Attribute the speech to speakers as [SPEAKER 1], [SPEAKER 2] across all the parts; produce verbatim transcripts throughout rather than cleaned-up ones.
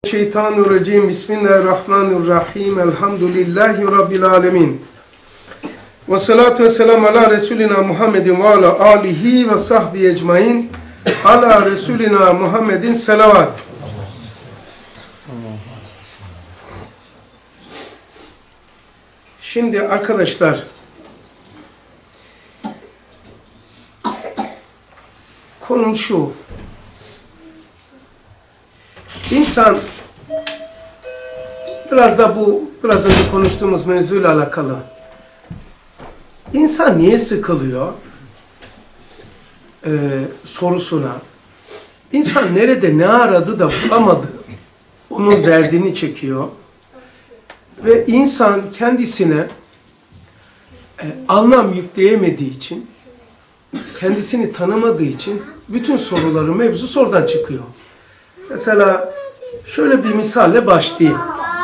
[SPEAKER 1] Şeytanirracim. Bismillahirrahmanirrahim. Elhamdülillahi Rabbil alemin. Ve salatu ve selamu ala Resulina Muhammedin ve ala alihi ve sahbihi ecmain. Ala Resulina Muhammedin selavat. Şimdi arkadaşlar, konum şu. İnsan, biraz da bu, biraz önce konuştuğumuz mevzuyla alakalı. İnsan niye sıkılıyor? Ee, sorusuna. İnsan nerede ne aradı da bulamadı. Onun derdini çekiyor. Ve insan kendisine e, anlam yükleyemediği için, kendisini tanımadığı için bütün soruları, mevzu sorudan çıkıyor. Mesela şöyle bir misalle başlayayım.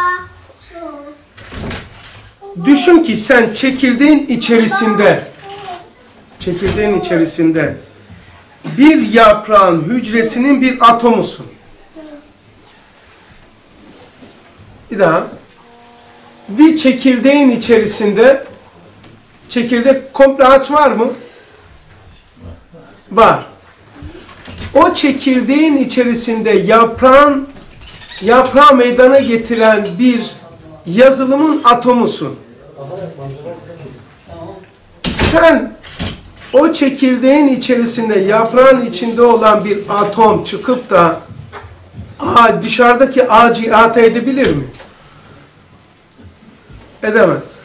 [SPEAKER 1] Düşün ki sen çekirdeğin içerisinde, çekirdeğin içerisinde bir yaprağın hücresinin bir atomusun. Bir daha. Bir çekirdeğin içerisinde, çekirdek komple ağaç var mı? Var. O çekirdeğin içerisinde yaprağın, yaprağı meydana getiren bir yazılımın atomusun. Sen o çekirdeğin içerisinde, yaprağın içinde olan bir atom çıkıp da aa, dışarıdaki ağacı ihata edebilir mi? Edemez.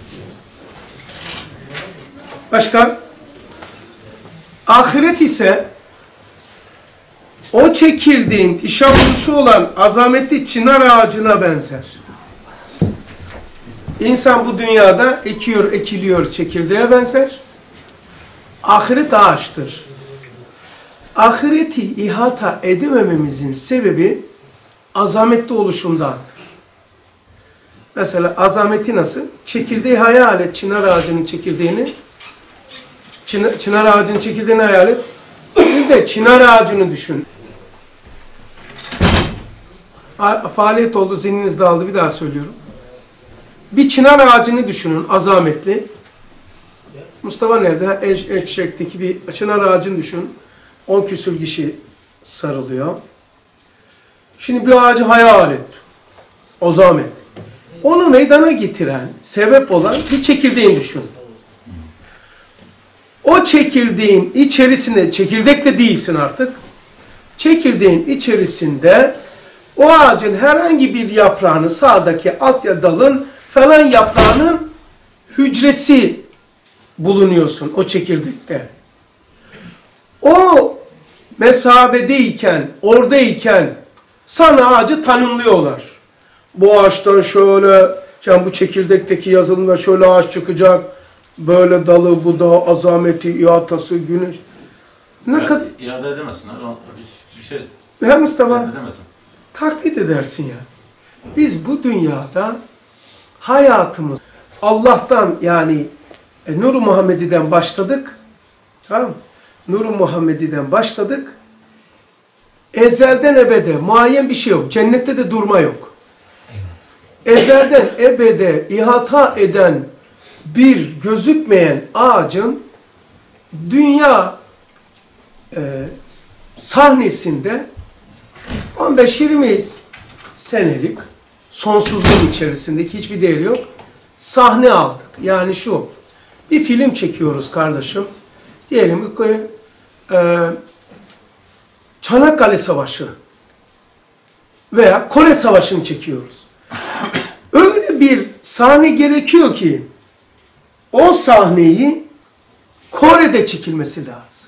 [SPEAKER 1] Başka? Ahiret ise o çekirdeğin dişe vuruşu olan azametli çınar ağacına benzer. İnsan bu dünyada ekiyor, ekiliyor, çekirdeğe benzer. Ahiret ağaçtır. Ahireti ihata edemememizin sebebi azametli oluşundandır. Mesela azameti nasıl? Çekirdeği hayal et, çınar ağacının çekirdeğini. Çınar, çınar ağacının çekirdeğini hayal et. Bir de çınar ağacını düşün. Faaliyet oldu, zihniniz dağıldı, bir daha söylüyorum. Bir çınar ağacını düşünün, azametli. Mustafa nerede? Eşek'teki bir çınar ağacını düşün. On küsur kişi sarılıyor. Şimdi bir ağacı hayal et. Azamet. Onu meydana getiren, sebep olan bir çekirdeğini düşün. O çekirdeğin içerisinde, çekirdek de değilsin artık. Çekirdeğin içerisinde o ağacın herhangi bir yaprağını, sağdaki alt ya dalın falan yaprağının hücresi bulunuyorsun o çekirdekte. O mesabedeyken, oradayken sana ağacı tanımlıyorlar. Bu ağaçtan şöyle, yani bu çekirdekteki yazılımda şöyle ağaç çıkacak, böyle dalı, budağı, azameti, ihatası, güneş. Ne
[SPEAKER 2] ya,
[SPEAKER 1] kadar...
[SPEAKER 2] İade edemezsin. Bir şey...
[SPEAKER 1] Ya Mustafa, taklit edersin ya. Biz bu dünyada hayatımız Allah'tan, yani e, Nur-u Muhammedi'den başladık. Tamam mı? Nur-u Muhammedi'den başladık. Ezelden ebede muayyen bir şey yok. Cennette de durma yok. Ezelden ebede ihata eden bir gözükmeyen ağacın dünya e, sahnesinde on beş yirmi senelik sonsuzluğun içerisindeki hiçbir değeri yok. Sahne aldık. Yani şu, bir film çekiyoruz kardeşim. Diyelim ki e, Çanakkale Savaşı veya Kore Savaşı'nı çekiyoruz. Öyle bir sahne gerekiyor ki o sahneyi Kore'de çekilmesi lazım.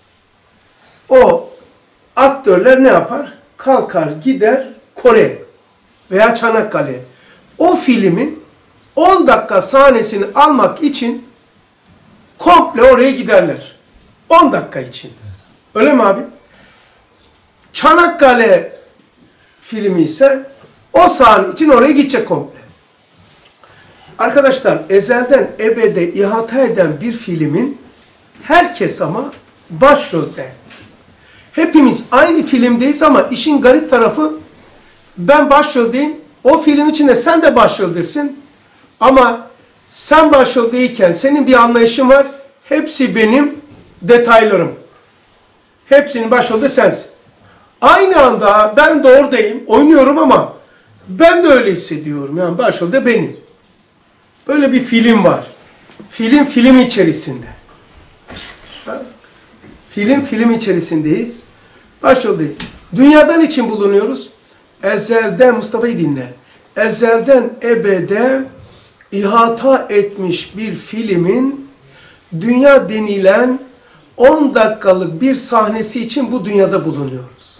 [SPEAKER 1] O aktörler ne yapar? Kalkar gider Kore veya Çanakkale. O filmin on dakika sahnesini almak için komple oraya giderler. on dakika için. Öyle mi abi? Çanakkale filmi ise o sahne için oraya gidecek komple. Arkadaşlar, ezelden ebede ihata eden bir filmin herkes ama başrolde. Hepimiz aynı filmdeyiz ama işin garip tarafı Ben başroldeyim. O film içinde sen de başroldesin. Ama sen başroldeyken senin bir anlayışın var. Hepsi benim detaylarım. Hepsinin başrolde sensin. Aynı anda ben de oradayım, oynuyorum ama ben de öyle hissediyorum. Yani başrolde benim. Böyle bir film var. Film film içerisinde. Film film içerisindeyiz. Başroldayız. Dünyadan için bulunuyoruz. Ezelden, Mustafa'yı dinle. Ezelden ebede ihata etmiş bir filmin dünya denilen on dakikalık bir sahnesi için bu dünyada bulunuyoruz.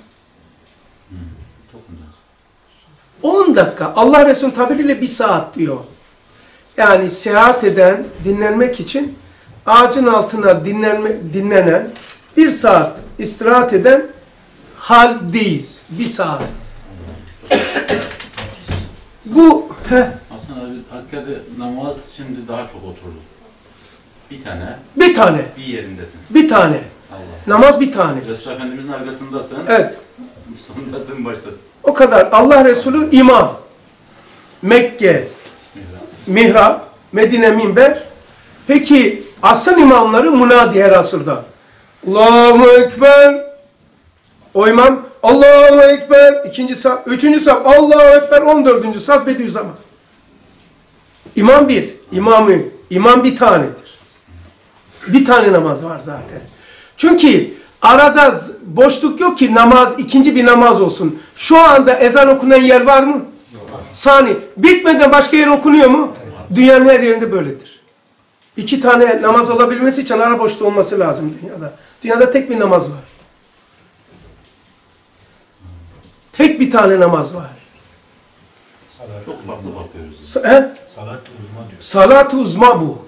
[SPEAKER 1] on dakika. Allah Resulü tabiriyle bir saat diyor. Yani seyahat eden, dinlenmek için ağacın altına dinlenme, dinlenen, bir saat istirahat eden haldeyiz. Bir saat. Bu heh,
[SPEAKER 2] Aslında biz hakikaten namaz şimdi daha çok oturdu. Bir tane,
[SPEAKER 1] bir tane.
[SPEAKER 2] bir yerindesin.
[SPEAKER 1] Bir tane.
[SPEAKER 2] Allah.
[SPEAKER 1] Namaz bir tane.
[SPEAKER 2] Resul Efendimizin arkasındasın,
[SPEAKER 1] Evet.
[SPEAKER 2] sondasın, baştasın.
[SPEAKER 1] O kadar. Allah Resulü imam. Mekke, mihrap, Medine minber. Peki asıl imamları munadi her asırda. Allahu Ekber. O imam Allahu Ekber. İkinci saf, üçüncü saf Allahu Ekber. On dördüncü saf Bediüzzaman. İmam bir. İmamı. İmam bir tanedir. Bir tane namaz var zaten. Çünkü arada boşluk yok ki namaz, ikinci bir namaz olsun. Şu anda ezan okunan yer var mı? Yok. Sani. Bitmeden başka yer okunuyor mu? Evet. Dünyanın her yerinde böyledir. İki tane namaz olabilmesi için ara boşluğu olması lazım dünyada. Dünyada tek bir namaz var. Tek bir tane namaz var.
[SPEAKER 2] Çok farklı bakıyoruz.
[SPEAKER 1] Sa he?
[SPEAKER 3] Salat-ı uzma diyor.
[SPEAKER 1] Salat-ı uzma bu.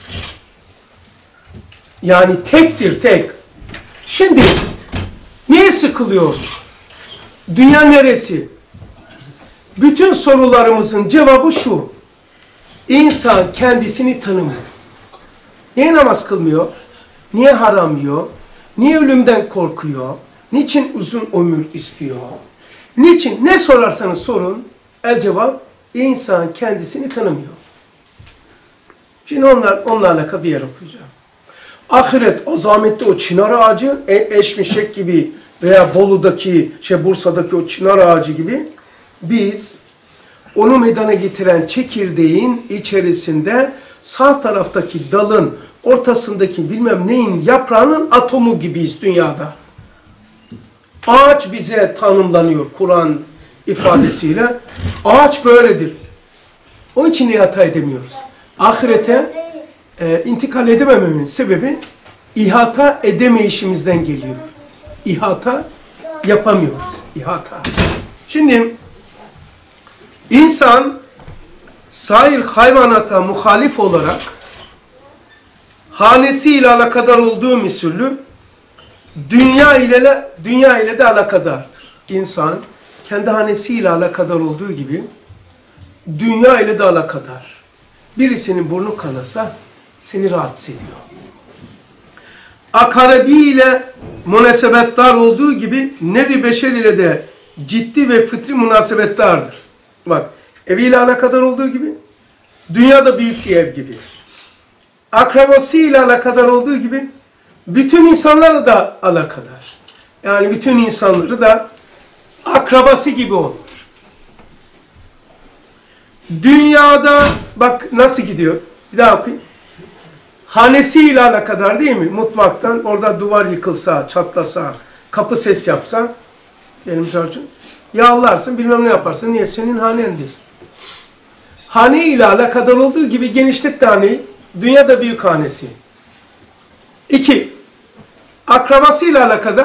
[SPEAKER 1] Yani tektir tek. Şimdi niye sıkılıyor? Dünya neresi? Bütün sorularımızın cevabı şu. İnsan kendisini tanımıyor. Niye namaz kılmıyor? Niye haram yiyor? Niye ölümden korkuyor? Niçin uzun ömür istiyor? Niçin? Ne sorarsanız sorun. El cevap, insan kendisini tanımıyor. Şimdi onlar, onlarla alakalı bir yer okuyacağım. Ahiret, azametli o çınar ağacı, e, Eşmişek gibi veya Bolu'daki, şey Bursa'daki o çınar ağacı gibi biz onu meydana getiren çekirdeğin içerisinde sağ taraftaki dalın ortasındaki bilmem neyin yaprağının atomu gibiyiz dünyada. Ağaç bize tanımlanıyor Kur'an ifadesiyle. Ağaç böyledir. Onun için niye hata edemiyoruz? Ahirete e, intikal edemememin sebebi ihata edemeyişimizden geliyor. İhata yapamıyoruz. İhata. Şimdi insan sair hayvanata muhalif olarak hanesiyle alakadar olduğu misilü dünya ile dünya ile de alakadardır. İnsan kendi hanesiyle alakadar olduğu gibi dünya ile de alakadar. Birisinin burnu kanasa seni rahatsız ediyor. Akarabi ile münasebettar olduğu gibi nevi beşer ile de ciddi ve fıtri münasebettardır. Bak, eviyle alakadar olduğu gibi dünyada büyük bir ev gibi. Akrabasıyla alakadar olduğu gibi bütün insanlarla da alakadar. Yani bütün insanları da akrabası gibi olur. Dünyada bak nasıl gidiyor. Bir daha okuyayım. Hanesiyle alakadar değil mi? Mutfaktan orada duvar yıkılsa, çatlasa, kapı ses yapsa diyelim için yağlarsın, bilmem ne yaparsın. Niye? Senin hanendir. Hane ile alakadar olduğu gibi genişlet de haneyi. Dünyada büyük hanesi. İki. Akrabasıyla alakadar.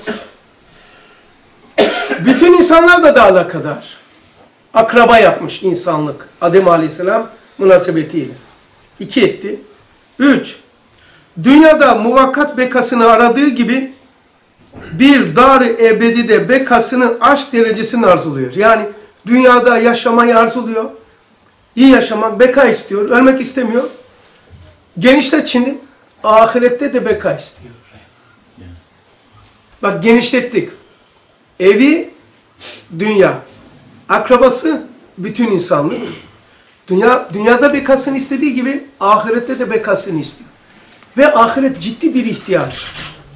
[SPEAKER 1] Bütün insanlarla da alakadar. Akraba yapmış insanlık. Adem Aleyhisselam münasebetiyle. İki etti. Üç. Dünyada muvakkat bekasını aradığı gibi bir dar-ı ebedide bekasının aşk derecesini arzuluyor. Yani dünyada yaşamayı arzuluyor. İyi yaşamak, beka istiyor. Ölmek istemiyor. Genişlet şimdi. Ahirette de beka istiyor. Bak genişlettik. Evi dünya. Akrabası bütün insanlık. Dünya, dünyada bekasını istediği gibi ahirette de bekasını istiyor. Ve ahiret ciddi bir ihtiyaç.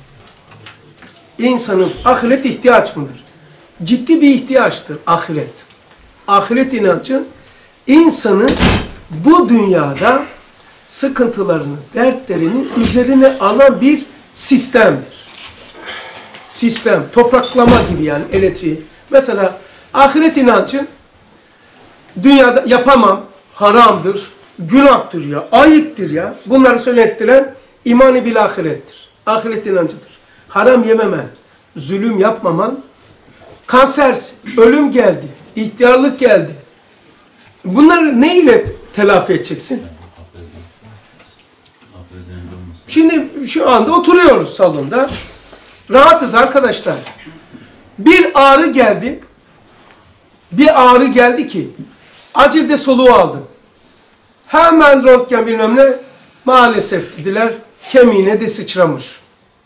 [SPEAKER 1] İnsanın ahiret ihtiyaç mıdır? Ciddi bir ihtiyaçtır ahiret. Ahiret inancı insanın bu dünyada sıkıntılarını, dertlerini üzerine alan bir sistemdir. Sistem, topraklama gibi yani elektriği. Mesela ahiret inancı dünyada yapamam, haramdır, günahtır ya, ayıptır ya. Bunları söylettiren iman-ı bil ahirettir. Ahiret inancıdır. Haram yememen, zulüm yapmaman, kanser, ölüm geldi, ihtiyarlık geldi. Bunları ne ile telafi edeceksin? Şimdi şu anda oturuyoruz salonda. Rahatız arkadaşlar. Bir ağrı geldi. Bir ağrı geldi ki acilde soluğu aldın. Hemen röntgen bilmem ne maalesef dediler kemiğine de sıçramış.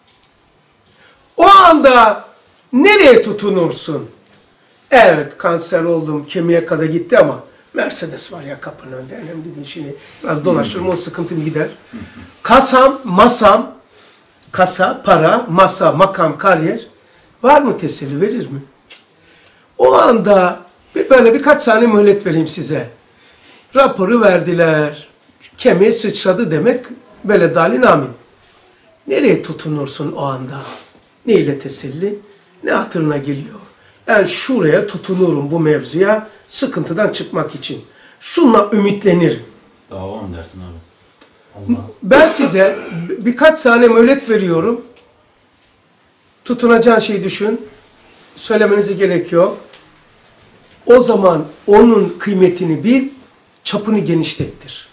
[SPEAKER 1] O anda nereye tutunursun? Evet kanser oldum kemiğe kadar gitti ama Mercedes var ya kapının önünde önemli değil şimdi biraz dolaşırım o sıkıntım gider. Kasam, masam, kasa, para, masa, makam, kariyer var mı teselli verir mi? O anda bir böyle birkaç saniye mühlet vereyim size. Raporu verdiler. Kemiğe sıçradı demek böyle dalin amin. Nereye tutunursun o anda? Ne ile teselli? Ne hatırına geliyor? Ben şuraya tutunurum bu mevzuya sıkıntıdan çıkmak için. Şunla ümitlenirim.
[SPEAKER 2] Dava mı dersin abi? Allah.
[SPEAKER 1] Ben size birkaç saniye mühlet veriyorum. Tutunacağın şeyi düşün. Söylemenize gerek yok. O zaman onun kıymetini bil, çapını genişlettir.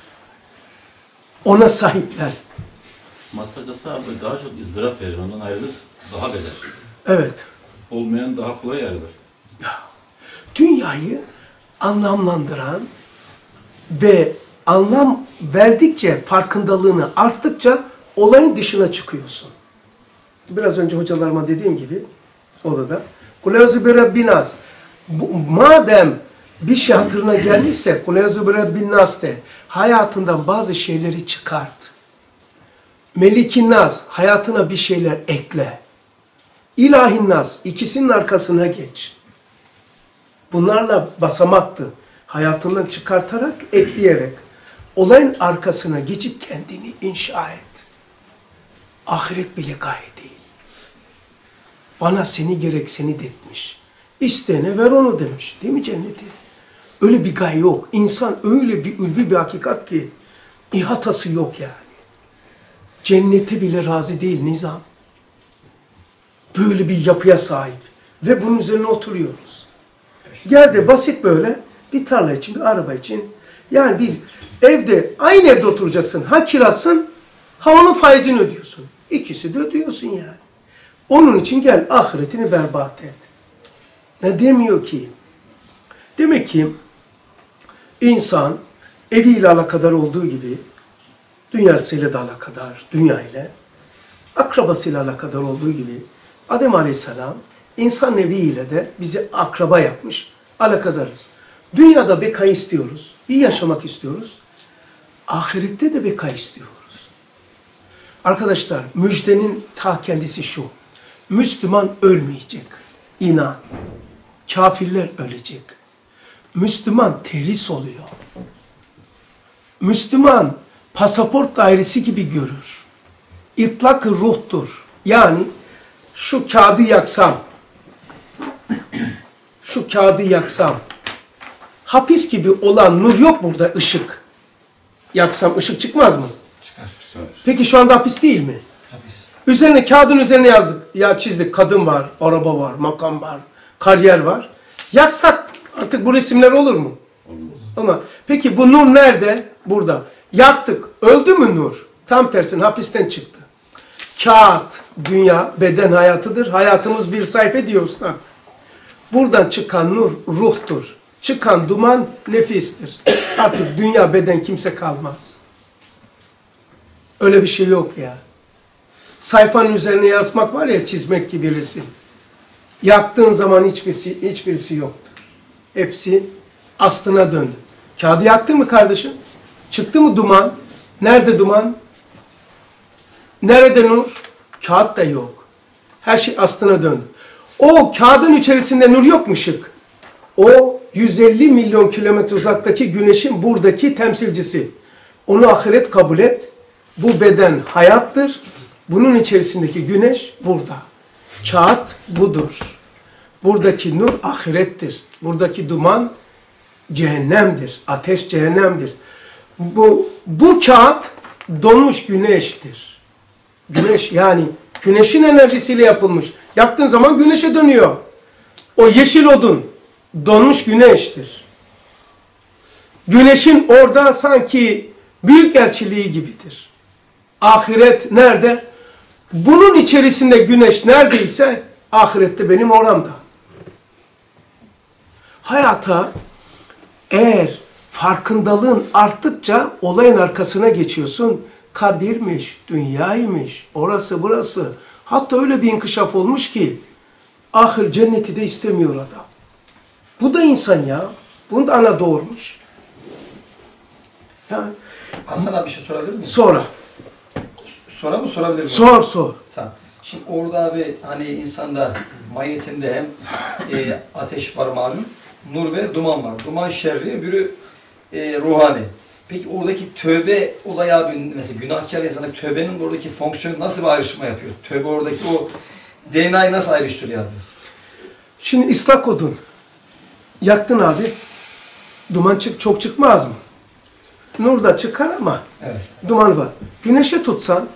[SPEAKER 1] Ona sahiplen.
[SPEAKER 2] Masakası abi daha çok ızdırap verir. Ondan ayrılıp daha beter.
[SPEAKER 1] Evet.
[SPEAKER 2] Olmayan daha kolay ayrılır.
[SPEAKER 1] Dünyayı anlamlandıran ve anlam verdikçe, farkındalığını arttıkça olayın dışına çıkıyorsun. Biraz önce hocalarıma dediğim gibi odada. Kuleazü bi Rabbinas. Madem bir şey hatırına gelmişse Kuleazü bi Rabbinas de hayatından bazı şeyleri çıkart. Melikin Nas hayatına bir şeyler ekle. İlahin Nas ikisinin arkasına geç. Bunlarla basamaktı. Hayatından çıkartarak, ekleyerek olayın arkasına geçip kendini inşa et. Ahiret bile gaye değil. Bana seni gerek seni detmiş. İsteyene ver onu demiş. Değil mi cenneti? Öyle bir gaye yok. İnsan öyle bir ulvi bir hakikat ki ihatası yok yani. Cennete bile razı değil nizam. Böyle bir yapıya sahip. Ve bunun üzerine oturuyoruz. Gel de basit böyle bir tarla için, bir araba için. Yani bir evde, aynı evde oturacaksın. Ha kirasın, ha onun faizini ödüyorsun. İkisi de ödüyorsun yani. Onun için gel ahiretini berbat et. Ne demiyor ki? Demek ki insan eviyle alakadar olduğu gibi dünyasıyla da alakadar, dünya ile, akrabasıyla alakadar olduğu gibi Adem Aleyhisselam insan neviyle de bizi akraba yapmış, alakadarız. Dünyada beka istiyoruz, iyi yaşamak istiyoruz. Ahirette de beka istiyoruz. Arkadaşlar müjdenin ta kendisi şu. Müslüman ölmeyecek. İnan. Kafirler ölecek. Müslüman terhis oluyor. Müslüman pasaport dairesi gibi görür. İtlak-ı ruhtur. Yani şu kağıdı yaksam, şu kağıdı yaksam, hapis gibi olan nur yok burada ışık. Yaksam ışık çıkmaz mı?
[SPEAKER 3] Çıkar.
[SPEAKER 1] Peki şu anda hapis değil mi?
[SPEAKER 3] Hapis.
[SPEAKER 1] Üzerine kağıdın üzerine yazdık. Ya çizdik kadın var, araba var, makam var, kariyer var. Yaksak artık bu resimler olur mu?
[SPEAKER 2] Olmaz.
[SPEAKER 1] Ama peki bu nur nerede? Burada. Yaktık. Öldü mü nur? Tam tersine hapisten çıktı. Kağıt, dünya, beden hayatıdır. Hayatımız bir sayfa diyor Üstad. Buradan çıkan nur ruhtur. Çıkan duman nefistir. Artık dünya, beden kimse kalmaz. Öyle bir şey yok ya. Sayfanın üzerine yazmak var ya, çizmek gibi resim. Yaktığın zaman hiçbirisi, hiçbirisi yoktur. hepsi aslına döndü. Kağıdı yaktın mı kardeşim? Çıktı mı duman? Nerede duman? Nerede nur? Kağıt da yok. Her şey aslına döndü. O kağıdın içerisinde nur yok mu ışık? O yüz elli milyon kilometre uzaktaki güneşin buradaki temsilcisi. Onu ahiret kabul et. Bu beden hayattır. Bunun içerisindeki güneş burada. Kağıt budur. Buradaki nur ahirettir. Buradaki duman cehennemdir. Ateş cehennemdir. Bu, bu kağıt donmuş güneştir. Güneş yani güneşin enerjisiyle yapılmış. Yaktığın zaman güneşe dönüyor. O yeşil odun donmuş güneştir. Güneşin orada sanki büyük elçiliği gibidir. Ahiret nerede? Bunun içerisinde güneş neredeyse ahirette benim oramda. Hayata eğer farkındalığın arttıkça olayın arkasına geçiyorsun. Kabirmiş, dünyaymış, orası burası. Hatta öyle bir inkişaf olmuş ki ahir cenneti de istemiyor adam. Bu da insan ya. Bunu da ana doğurmuş. Yani,
[SPEAKER 3] Hasan abi bir şey sorabilir miyim?
[SPEAKER 1] sonra.
[SPEAKER 3] Sonra mı sorabilir miyim?
[SPEAKER 1] Sor sor.
[SPEAKER 3] Tamam. Şimdi orada abi hani insanda mahiyetinde hem e, ateş var malum, nur ve duman var. Duman şerri, öbürü e, ruhani. Peki oradaki tövbe olayı abi mesela günahkar insanda tövbenin oradaki fonksiyonu nasıl bir ayrışma yapıyor? Tövbe oradaki o D N A'yı nasıl ayrıştırıyor abi?
[SPEAKER 1] Şimdi ıslak odun. Yaktın abi. Duman çık çok çıkmaz mı? Nur da çıkar ama
[SPEAKER 3] Evet.
[SPEAKER 1] duman var. Güneşe tutsan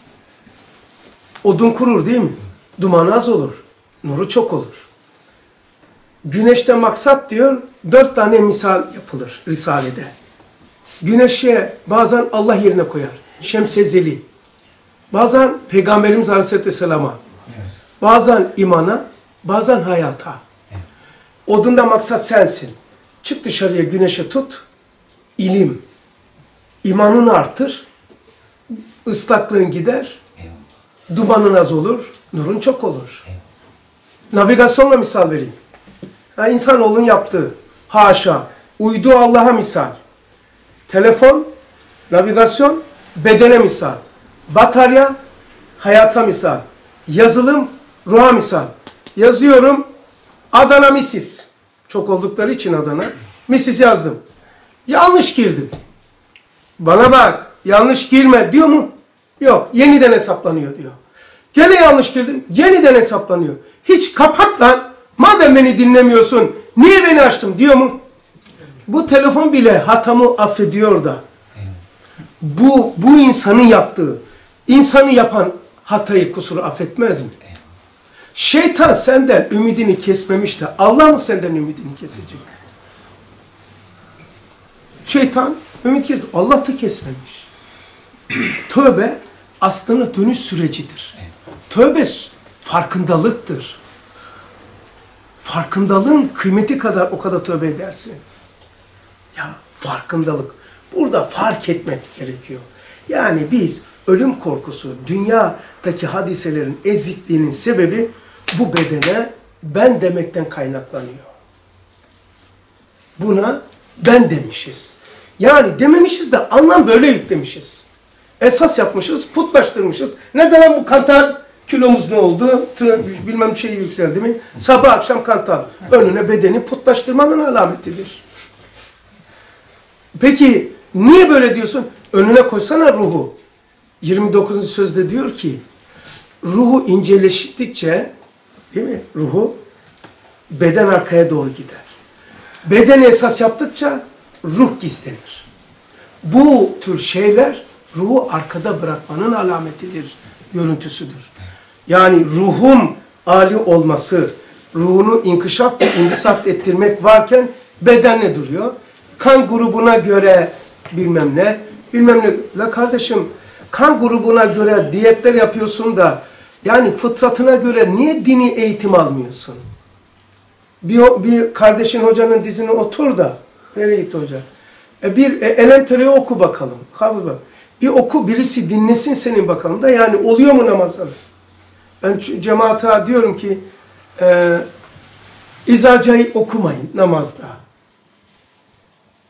[SPEAKER 1] odun kurur değil mi? Dumanı az olur. Nuru çok olur. Güneşte maksat diyor, dört tane misal yapılır Risale'de. Güneşe bazen Allah yerine koyar. Şemsezeli. Bazen Peygamberimiz Aleyhisselam'a.
[SPEAKER 3] Evet.
[SPEAKER 1] Bazen imana, bazen hayata.
[SPEAKER 3] Evet.
[SPEAKER 1] Odunda maksat sensin. Çık dışarıya güneşe tut. İlim. İmanını artır. Islaklığın gider.
[SPEAKER 3] Eyvallah.
[SPEAKER 1] Dumanın az olur. Nurun çok olur.
[SPEAKER 3] Evet.
[SPEAKER 1] Navigasyonla misal vereyim. Ha, insanoğlunun yaptığı. Haşa. Uydu Allah'a misal. Telefon, navigasyon, bedene misal. Batarya, hayata misal. Yazılım, ruha misal. Yazıyorum, Adana Misis. Çok oldukları için Adana. Misis yazdım. Yanlış girdim. Bana bak, yanlış girme diyor mu? Yok, yeniden hesaplanıyor diyor. Gene yanlış girdim, yeniden hesaplanıyor. Hiç kapat lan, madem beni dinlemiyorsun, niye beni açtım diyor mu? Bu telefon bile hatamı affediyor da. Bu, bu insanın yaptığı, insanı yapan hatayı, kusuru affetmez mi? Şeytan senden ümidini kesmemiş de Allah mı senden ümidini kesecek? Şeytan ümit kes, Allah da kesmemiş. Tövbe aslında dönüş sürecidir. Tövbe farkındalıktır. Farkındalığın kıymeti kadar o kadar tövbe edersin. Ya farkındalık. Burada fark etmek gerekiyor. Yani biz ölüm korkusu, dünyadaki hadiselerin ezikliğinin sebebi bu bedene ben demekten kaynaklanıyor. Buna ben demişiz. Yani dememişiz de anlam böyle yüklemişiz. Esas yapmışız, putlaştırmışız. Neden bu kantar kilomuz ne oldu? Tı, bilmem şey yükseldi mi? Sabah akşam kantar. Önüne bedeni putlaştırmanın alametidir. Peki niye böyle diyorsun? Önüne koysana ruhu. yirmi dokuzuncu sözde diyor ki ruhu inceleştikçe değil mi? Ruhu beden arkaya doğru gider. Bedeni esas yaptıkça ruh gizlenir. Bu tür şeyler ruhu arkada bırakmanın alametidir, görüntüsüdür. Yani ruhum âli olması, ruhunu inkişaf ve imbisat ettirmek varken beden ne duruyor? Kan grubuna göre bilmem ne, bilmem ne. La kardeşim, kan grubuna göre diyetler yapıyorsun da, yani fıtratına göre niye dini eğitim almıyorsun? Bir, bir kardeşin hocanın dizine otur da, nereye gitti hoca? E bir e, Elemtere'yi oku bakalım. Kabul bak. Bir oku, birisi dinlesin senin bakalım da, yani oluyor mu namazları? Ben cemaate diyorum ki, e, İzacayı okumayın namazda.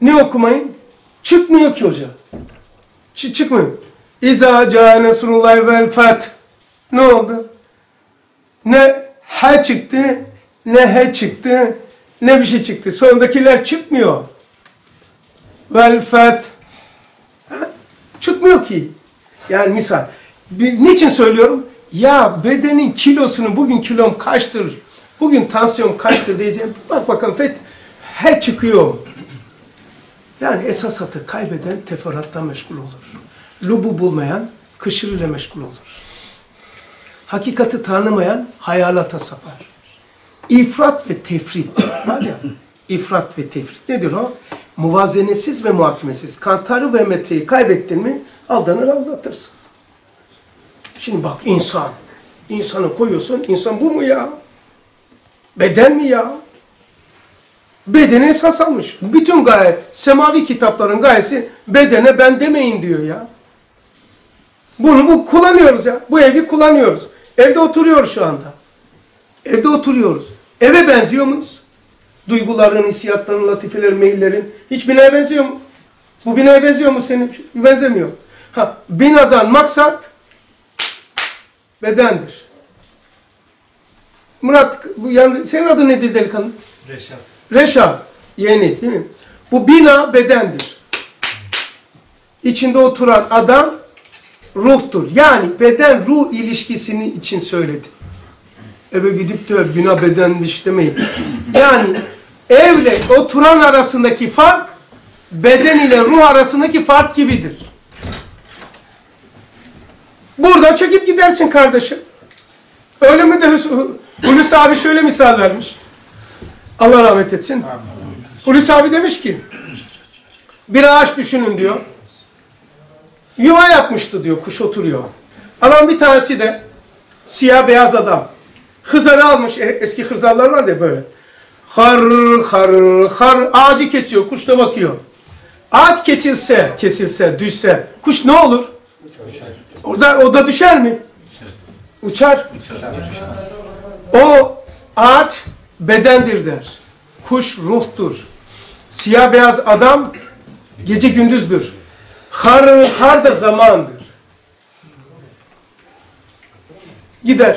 [SPEAKER 1] Ne okumayın? Çıkmıyor ki hoca. Ç çıkmıyor. İza ca Nesrullah vel feth. Ne oldu? Ne he çıktı, ne he çıktı, ne bir şey çıktı. Sonundakiler çıkmıyor. Vel feth. Çıkmıyor ki. Yani misal. Bir, niçin söylüyorum? Ya bedenin kilosunu bugün kilom kaçtır, bugün tansiyon kaçtır diyeceğim. Bak bakalım feth. He çıkıyor. Yani esasatı kaybeden teferruatta meşgul olur. Lubu bulmayan kışır ile meşgul olur. Hakikati tanımayan hayalata sapar. İfrat ve tefrit var ya, ifrat ve tefrit nedir o? Muvazenesiz ve muhakemesiz. Kantarı ve metreyi kaybettin mi aldanır aldatırsın. Şimdi bak insan, insanı koyuyorsun, insan bu mu ya? Beden mi ya? Bedene esas almış. Bütün gaye, semavi kitapların gayesi bedene ben demeyin diyor ya. Bunu bu kullanıyoruz ya. Bu evi kullanıyoruz. Evde oturuyoruz şu anda. Evde oturuyoruz. Eve benziyor muyuz? Duyguların, hissiyatların, latifelerin, meyillerin. Hiç binaya benziyor mu? Bu binaya benziyor mu senin? Benzemiyor. Ha, binadan maksat bedendir. Murat, bu yani senin adın nedir delikanlı?
[SPEAKER 4] Reşat.
[SPEAKER 1] Reşat. Yeni değil mi? Bu bina bedendir. İçinde oturan adam ruhtur. Yani beden ruh ilişkisini için söyledi. Eve gidip de bina bedenmiş demeyin. Yani evle oturan arasındaki fark beden ile ruh arasındaki fark gibidir. Burada çekip gidersin kardeşim. Öyle mi de Hulusi abi şöyle misal vermiş. Allah rahmet etsin. Hulusi abi demiş ki bir ağaç düşünün diyor. Yuva yapmıştı diyor, kuş oturuyor. Adam bir tanesi de siyah beyaz adam. Hızarı almış, eski hızarlar var ya böyle. Har har har ağacı kesiyor, kuş da bakıyor. Ağaç kesilse, kesilse, düşse kuş ne olur? Orada o da düşer mi? Uçar. O ağaç bedendir der. Kuş ruhtur. Siyah beyaz adam gece gündüzdür. Har, har da zamandır. Gider.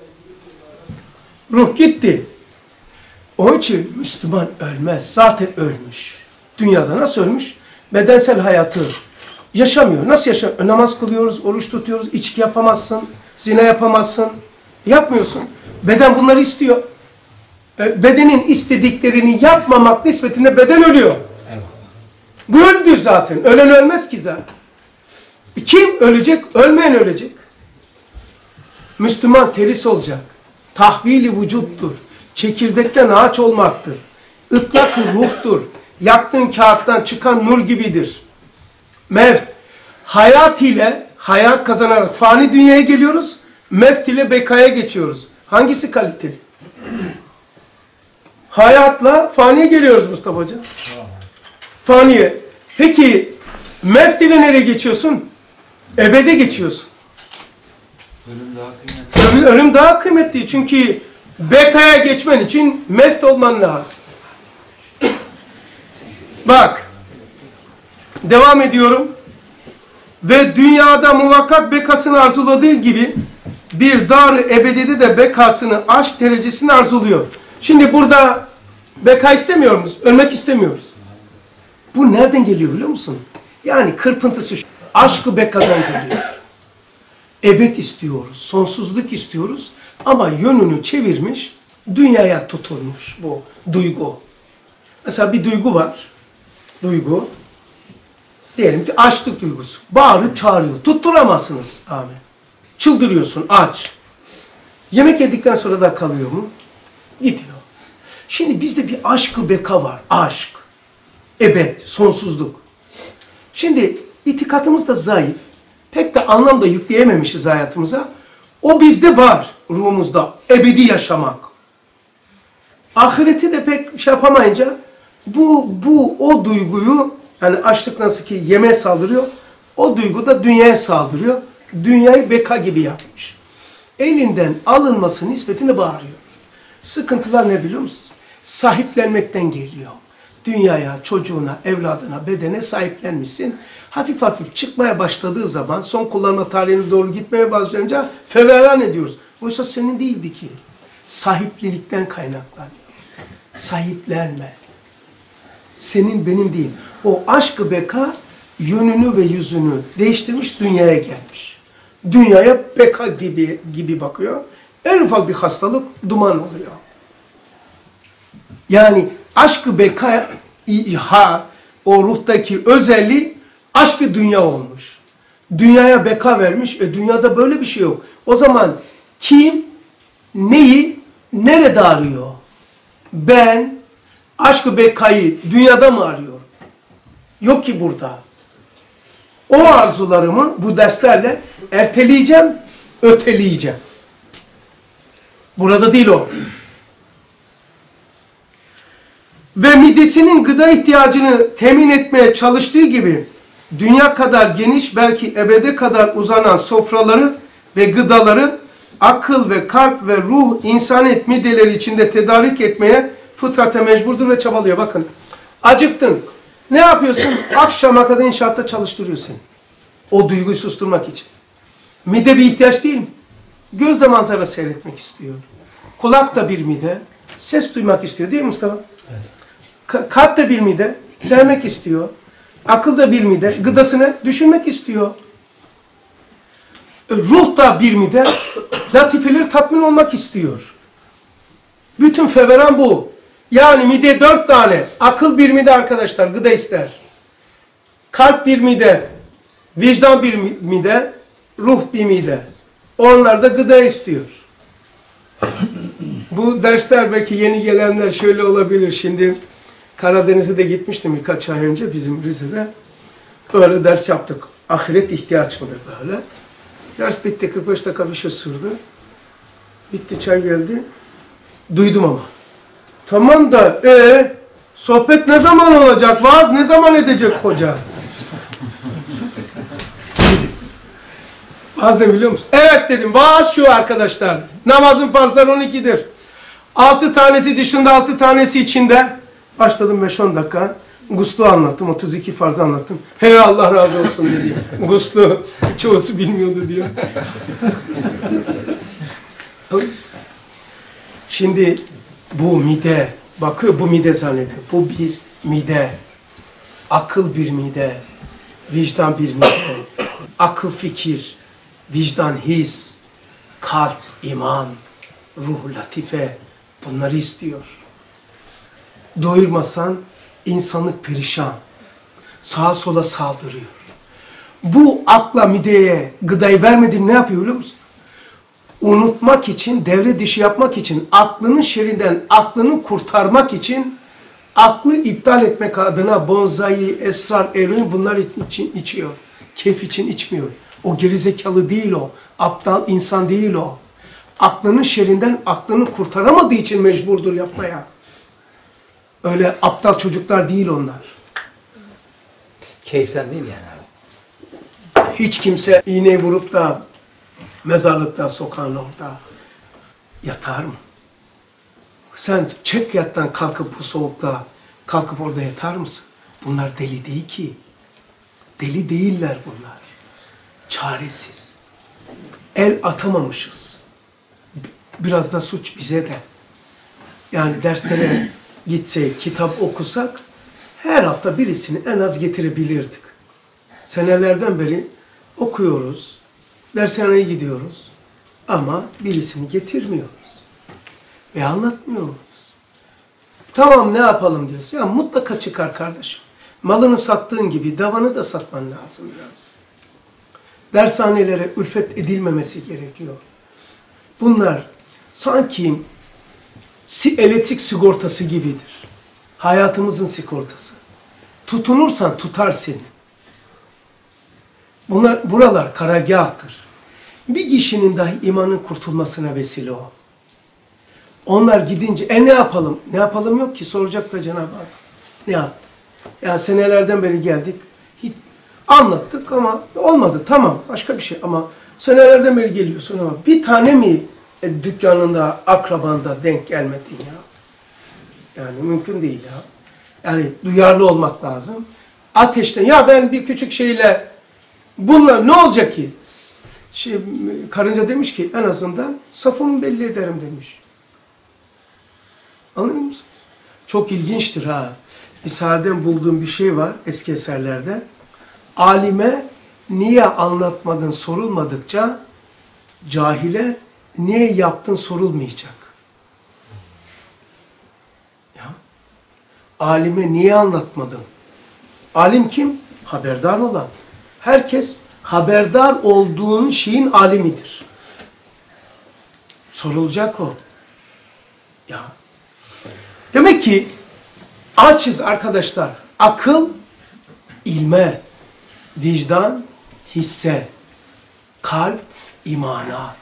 [SPEAKER 1] Ruh gitti. Onun için Müslüman ölmez. Zaten ölmüş. Dünyada nasıl ölmüş? Bedensel hayatı yaşamıyor. Nasıl yaşamıyor? Namaz kılıyoruz, oruç tutuyoruz, içki yapamazsın, zina yapamazsın. Yapmıyorsun. Beden bunları istiyor. Bedenin istediklerini yapmamak nispetinde beden ölüyor. Bu öldü zaten. Ölen ölmez ki zaten. Kim ölecek? Ölmeyen ölecek. Müslüman teris olacak. Tahvili vücuttur. Çekirdekten ağaç olmaktır. Itlak ruhtur. Yaktığın kağıttan çıkan nur gibidir. Mevt. Hayat ile hayat kazanarak fani dünyaya geliyoruz. Mevt ile bekaya geçiyoruz. Hangisi kaliteli? Hayatla faniye geliyoruz Mustafa Hoca. Faniye. Peki mevt ile nereye geçiyorsun? Ebede geçiyorsun.
[SPEAKER 2] Ölüm daha kıymetli.
[SPEAKER 1] Ölüm, ölüm daha kıymetli. Çünkü bekaya geçmen için mevt olman lazım. Bak. Devam ediyorum. Ve dünyada muvakkat bekasını arzuladığı gibi bir dar ebedide de bekasını, aşk derecesini arzuluyor. Şimdi burada beka istemiyor muyuz? Ölmek istemiyoruz. Bu nereden geliyor biliyor musun? Yani kırpıntısı şu. Aşkı bekadan geliyor. Ebed istiyoruz, sonsuzluk istiyoruz ama yönünü çevirmiş, dünyaya tutulmuş bu duygu. Mesela bir duygu var. Duygu. Diyelim ki açlık duygusu. Bağırıp çağırıyor. Tutturamazsınız. Amin. Çıldırıyorsun, aç. Yemek yedikten sonra da kalıyor mu? Gidiyor. Şimdi bizde bir aşk-ı beka var. Aşk. Ebed, sonsuzluk. Şimdi itikadımız da zayıf. Pek de anlam da yükleyememişiz hayatımıza. O bizde var, ruhumuzda. Ebedi yaşamak. Ahireti de pek şey yapamayınca bu, bu o duyguyu, yani açlık nasıl ki yemeğe saldırıyor, o duygu da dünyaya saldırıyor. Dünyayı beka gibi yapmış. Elinden alınması nispetine bağırıyor. Sıkıntılar ne biliyor musunuz? Sahiplenmekten geliyor. dünyaya, çocuğuna, evladına, bedene sahiplenmişsin. Hafif hafif çıkmaya başladığı zaman, son kullanma tarihine doğru gitmeye başlayınca feveran ediyoruz. Oysa senin değildi ki. Sahiplilikten kaynaklanıyor. Sahiplenme. Senin, benim değil. O aşk-ı beka yönünü ve yüzünü değiştirmiş, dünyaya gelmiş. Dünyaya beka gibi, gibi bakıyor. En ufak bir hastalık duman oluyor. Yani aşk-ı beka, iha, o ruhtaki özelliği aşk-ı dünya olmuş. Dünyaya beka vermiş. E dünyada böyle bir şey yok. O zaman kim neyi nerede arıyor? Ben aşk-ı bekayı dünyada mı arıyorum? Yok ki burada. O arzularımı bu derslerle erteleyeceğim, öteleyeceğim. Burada değil o. Ve midesinin gıda ihtiyacını temin etmeye çalıştığı gibi dünya kadar geniş, belki ebede kadar uzanan sofraları ve gıdaları akıl ve kalp ve ruh, insaniyet mideleri içinde tedarik etmeye fıtrata mecburdur ve çabalıyor. Bakın, acıktın. Ne yapıyorsun? Akşama kadar inşaatta çalıştırıyorsun. O duyguyu susturmak için. Mide bir ihtiyaç değil mi? Göz de manzara seyretmek istiyor. Kulak da bir mide. Ses duymak istiyor değil mi Mustafa? Evet. Kalp de bir mide. Sevmek istiyor. Akıl da bir mide. Gıdasını düşünmek istiyor. Ruh da bir mide. Latifeleri tatmin olmak istiyor. Bütün feveran bu. Yani mide dört tane. Akıl bir mide arkadaşlar. Gıda ister. Kalp bir mide. Vicdan bir mide. Ruh bir mide. Onlar da gıda istiyor. Bu dersler belki yeni gelenler şöyle olabilir. Şimdi Karadeniz'e de gitmiştim birkaç ay önce bizim Rize'de. Böyle ders yaptık. Ahiret ihtiyaç mıdır böyle? Ders bitti. kırk beş dakika bir şey sürdü. Bitti, çay geldi. Duydum ama. Tamam da ee, sohbet ne zaman olacak? Vaaz ne zaman edecek hoca? Vaaz ne biliyor musun? Evet dedim. Vaaz şu arkadaşlar. Namazın farzları on ikidir. altı tanesi dışında, altı tanesi içinde. Başladım beş on dakika. Guslu anlattım. otuz iki farzı anlattım. Hey Allah razı olsun dedi. Guslu. Çoğusu bilmiyordu diyor. Şimdi bu mide. Bakıyor bu mide zannediyor. Bu bir mide. Akıl bir mide. Vicdan bir mide. Akıl fikir. Vicdan his. Kalp, iman. Ruh, latife. Bunları istiyor. Doyurmasan insanlık perişan. Sağa sola saldırıyor. Bu akla, mideye gıdayı vermediğini ne yapıyor biliyor musun? Unutmak için, devre dışı yapmak için, aklının şerrinden aklını kurtarmak için, aklı iptal etmek adına bonzai, esrar, eroin bunlar için içiyor. Keyif için içmiyor. O gerizekalı değil o. Aptal insan değil o. Aklının şerrinden aklını kurtaramadığı için mecburdur yapmaya. Öyle aptal çocuklar değil onlar.
[SPEAKER 4] Keyiften değil yani abi.
[SPEAKER 1] Hiç kimse iğne vurup da mezarlıkta, sokağın orada yatar mı? Sen çek yattan kalkıp bu soğukta kalkıp orada yatar mısın? Bunlar deli değil ki. Deli değiller bunlar. Çaresiz. El atamamışız. Biraz da suç bize de. Yani derslere gitsek, kitap okusak her hafta birisini en az getirebilirdik. Senelerden beri okuyoruz, dershaneye gidiyoruz ama birisini getirmiyoruz ve anlatmıyoruz. Tamam ne yapalım diyoruz. Ya mutlaka çıkar kardeşim. Malını sattığın gibi davanı da satman lazım biraz. Dershanelere ülfet edilmemesi gerekiyor. Bunlar sanki elektrik sigortası gibidir. Hayatımızın sigortası. Tutunursan tutar seni. Bunlar, buralar karargahtır. Bir kişinin dahi imanın kurtulmasına vesile ol. Onlar gidince, e ne yapalım? Ne yapalım yok ki, soracak da Cenab-ı Hak. Ne yaptı? Yani senelerden beri geldik, hiç anlattık ama olmadı, tamam, başka bir şey. Ama senelerden beri geliyorsun ama bir tane mi e, dükkanında, akrabanda denk gelmedin ya? Yani mümkün değil ya. Yani duyarlı olmak lazım. Ateşten, ya ben bir küçük şeyle bununla ne olacak ki? Şey, karınca demiş ki en azından safımı belli ederim demiş. Anlıyor musun? Çok ilginçtir ha. Risale'den bulduğum bir şey var eski eserlerde. Alime niye anlatmadın sorulmadıkça cahile niye yaptın sorulmayacak. Ya. Alime niye anlatmadın? Alim kim? Haberdar olan. Herkes haberdar olduğun şeyin alimidir. Sorulacak o. Ya. Demek ki açız arkadaşlar. Akıl, ilme, vicdan, hisse, kalp, imana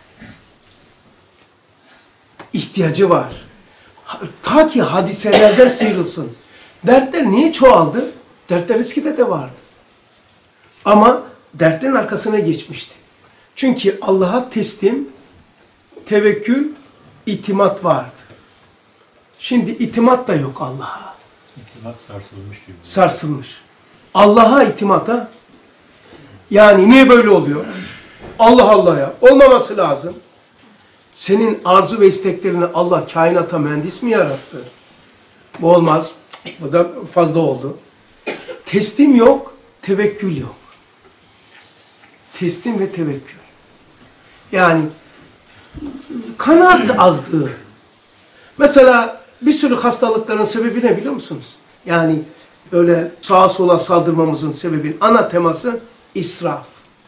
[SPEAKER 1] ihtiyacı var. Ta ki hadiselerden sıyrılsın. Dertler niye çoğaldı? Dertler eskide de vardı. Ama dertlerin arkasına geçmişti. Çünkü Allah'a teslim, tevekkül, itimat vardı. Şimdi itimat da yok Allah'a.
[SPEAKER 5] İtimat sarsılmış diyor.
[SPEAKER 1] Sarsılmış. Allah'a itimata. Yani niye böyle oluyor? Allah Allah ya. Olmaması lazım. Senin arzu ve isteklerini Allah kainata mühendis mi yarattı? Bu olmaz. Bu da fazla oldu. Teslim yok, tevekkül yok. Teslim ve tevekkül. Yani kanaat azlığı. Mesela bir sürü hastalıkların sebebi ne biliyor musunuz? Yani öyle sağa sola saldırmamızın sebebi, ana teması israf.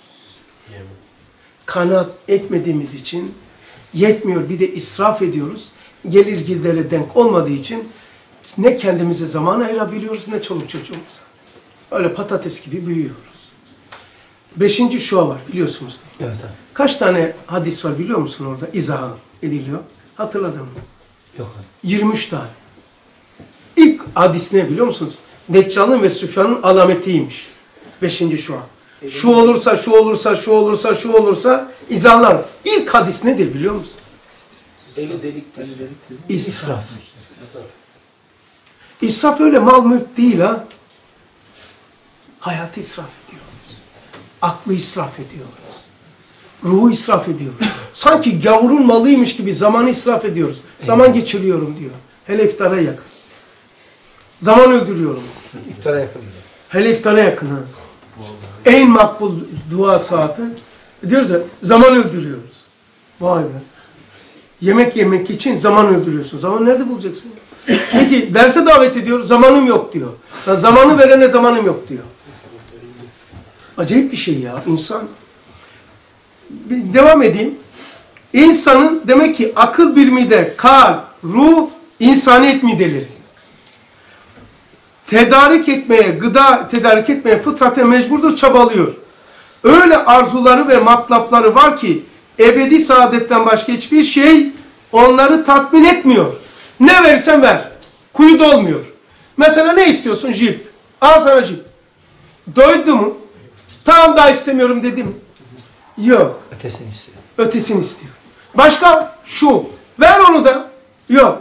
[SPEAKER 1] Kanaat etmediğimiz için yetmiyor. Bir de israf ediyoruz. Gelir gidere denk olmadığı için ne kendimize zaman ayırabiliyoruz ne çoluk çocuğumuza. Öyle patates gibi büyüyoruz. Beşinci şua var biliyorsunuz.
[SPEAKER 3] Evet abi.
[SPEAKER 1] Kaç tane hadis var biliyor musun orada? İzah ediliyor. Hatırladın mı?
[SPEAKER 3] Yok abi.
[SPEAKER 1] yirmi üç tane. İlk hadis ne biliyor musunuz? Deccal'ın ve Süfyan'ın alametiymiş. Beşinci şua. Şu olursa, şu olursa, şu olursa, şu olursa izahlar. İlk hadis nedir biliyor musun?
[SPEAKER 4] Eli delik, eli delik.
[SPEAKER 1] İsraf. İsraf öyle mal mülk değil ha. Hayatı israf ediyoruz. Aklı israf ediyoruz. Ruhu israf ediyoruz. Sanki gavurun malıymış gibi zamanı israf ediyoruz. Zaman geçiriyorum diyor. Hele iftara yakın. Zaman öldürüyorum.
[SPEAKER 3] İftara yakın.
[SPEAKER 1] Hele iftara yakın ha. En makbul dua saati. Diyoruz ya zaman öldürüyoruz. Vay be. Yemek yemek için zaman öldürüyorsun. Zaman nerede bulacaksın? Peki derse davet ediyor. Zamanım yok diyor. Ya zamanı verene zamanım yok diyor. Acayip bir şey ya insan. Bir devam edeyim. İnsanın demek ki akıl birimi kalp, ruh, insaniyet mideleri. Tedarik etmeye, gıda tedarik etmeye fıtraten mecburdur, çabalıyor. Öyle arzuları ve matlapları var ki ebedi saadetten başka hiçbir şey onları tatmin etmiyor. Ne verirsen ver. Kuyu dolmuyor. Mesela ne istiyorsun? Jip. Al sana jip. Doydu mu? Tamam daha istemiyorum dedim. Yok.
[SPEAKER 3] Ötesini istiyor.
[SPEAKER 1] Ötesini istiyor. Başka? Şu. Ver onu da. Yok.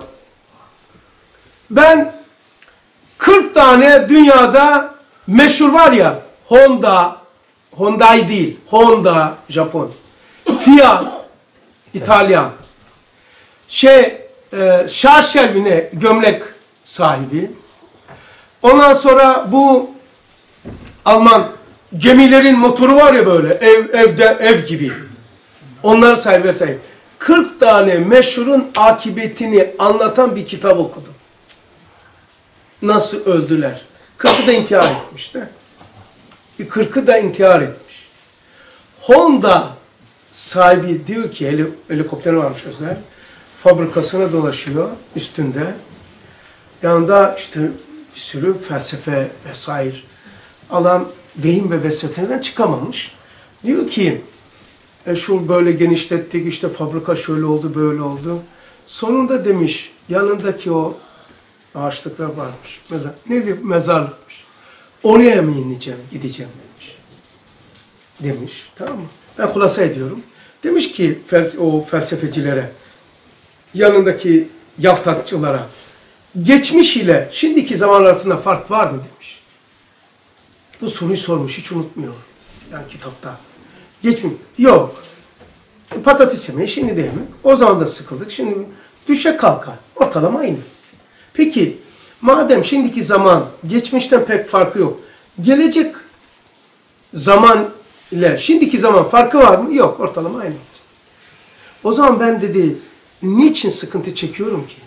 [SPEAKER 1] Ben kırk tane dünyada meşhur var ya Honda, Hyundai değil, Honda, Japon. Fiat, İtalyan. Şey, e, Şarşel mi ne? Gömlek sahibi. Ondan sonra bu Alman gemilerin motoru var ya böyle ev evde ev gibi. Onlar sahibi sahibi. kırk tane meşhurun akıbetini anlatan bir kitap okudum. Nasıl öldüler? kırkı da intihar etmiş de. kırkı da intihar etmiş. Honda sahibi diyor ki heli, helikopter varmış özel. Fabrikasına dolaşıyor üstünde. Yanında işte bir sürü felsefe vesaire. Adam vehim ve vesveteden çıkamamış. Diyor ki e şu böyle genişlettik işte fabrika şöyle oldu böyle oldu. Sonunda demiş yanındaki o ağaçlıklar varmış. Mezar. Ne diyor? Mezarlıkmış. Oraya mı ineceğim, gideceğim demiş. Demiş. Tamam mı? Ben hulasa ediyorum. Demiş ki fels o felsefecilere, yanındaki yaltakçılara, geçmiş ile şimdiki zaman arasında fark var mı demiş. Bu soruyu sormuş, hiç unutmuyor. Yani kitapta. Geçmiş. Yok. Patates yemeği şimdi de yemek. O zaman da sıkıldık. Şimdi düşe kalka. Ortalama aynı. Peki madem şimdiki zaman geçmişten pek farkı yok. Gelecek zaman ile şimdiki zaman farkı var mı? Yok. Ortalama aynı. O zaman ben dedi niçin sıkıntı çekiyorum ki?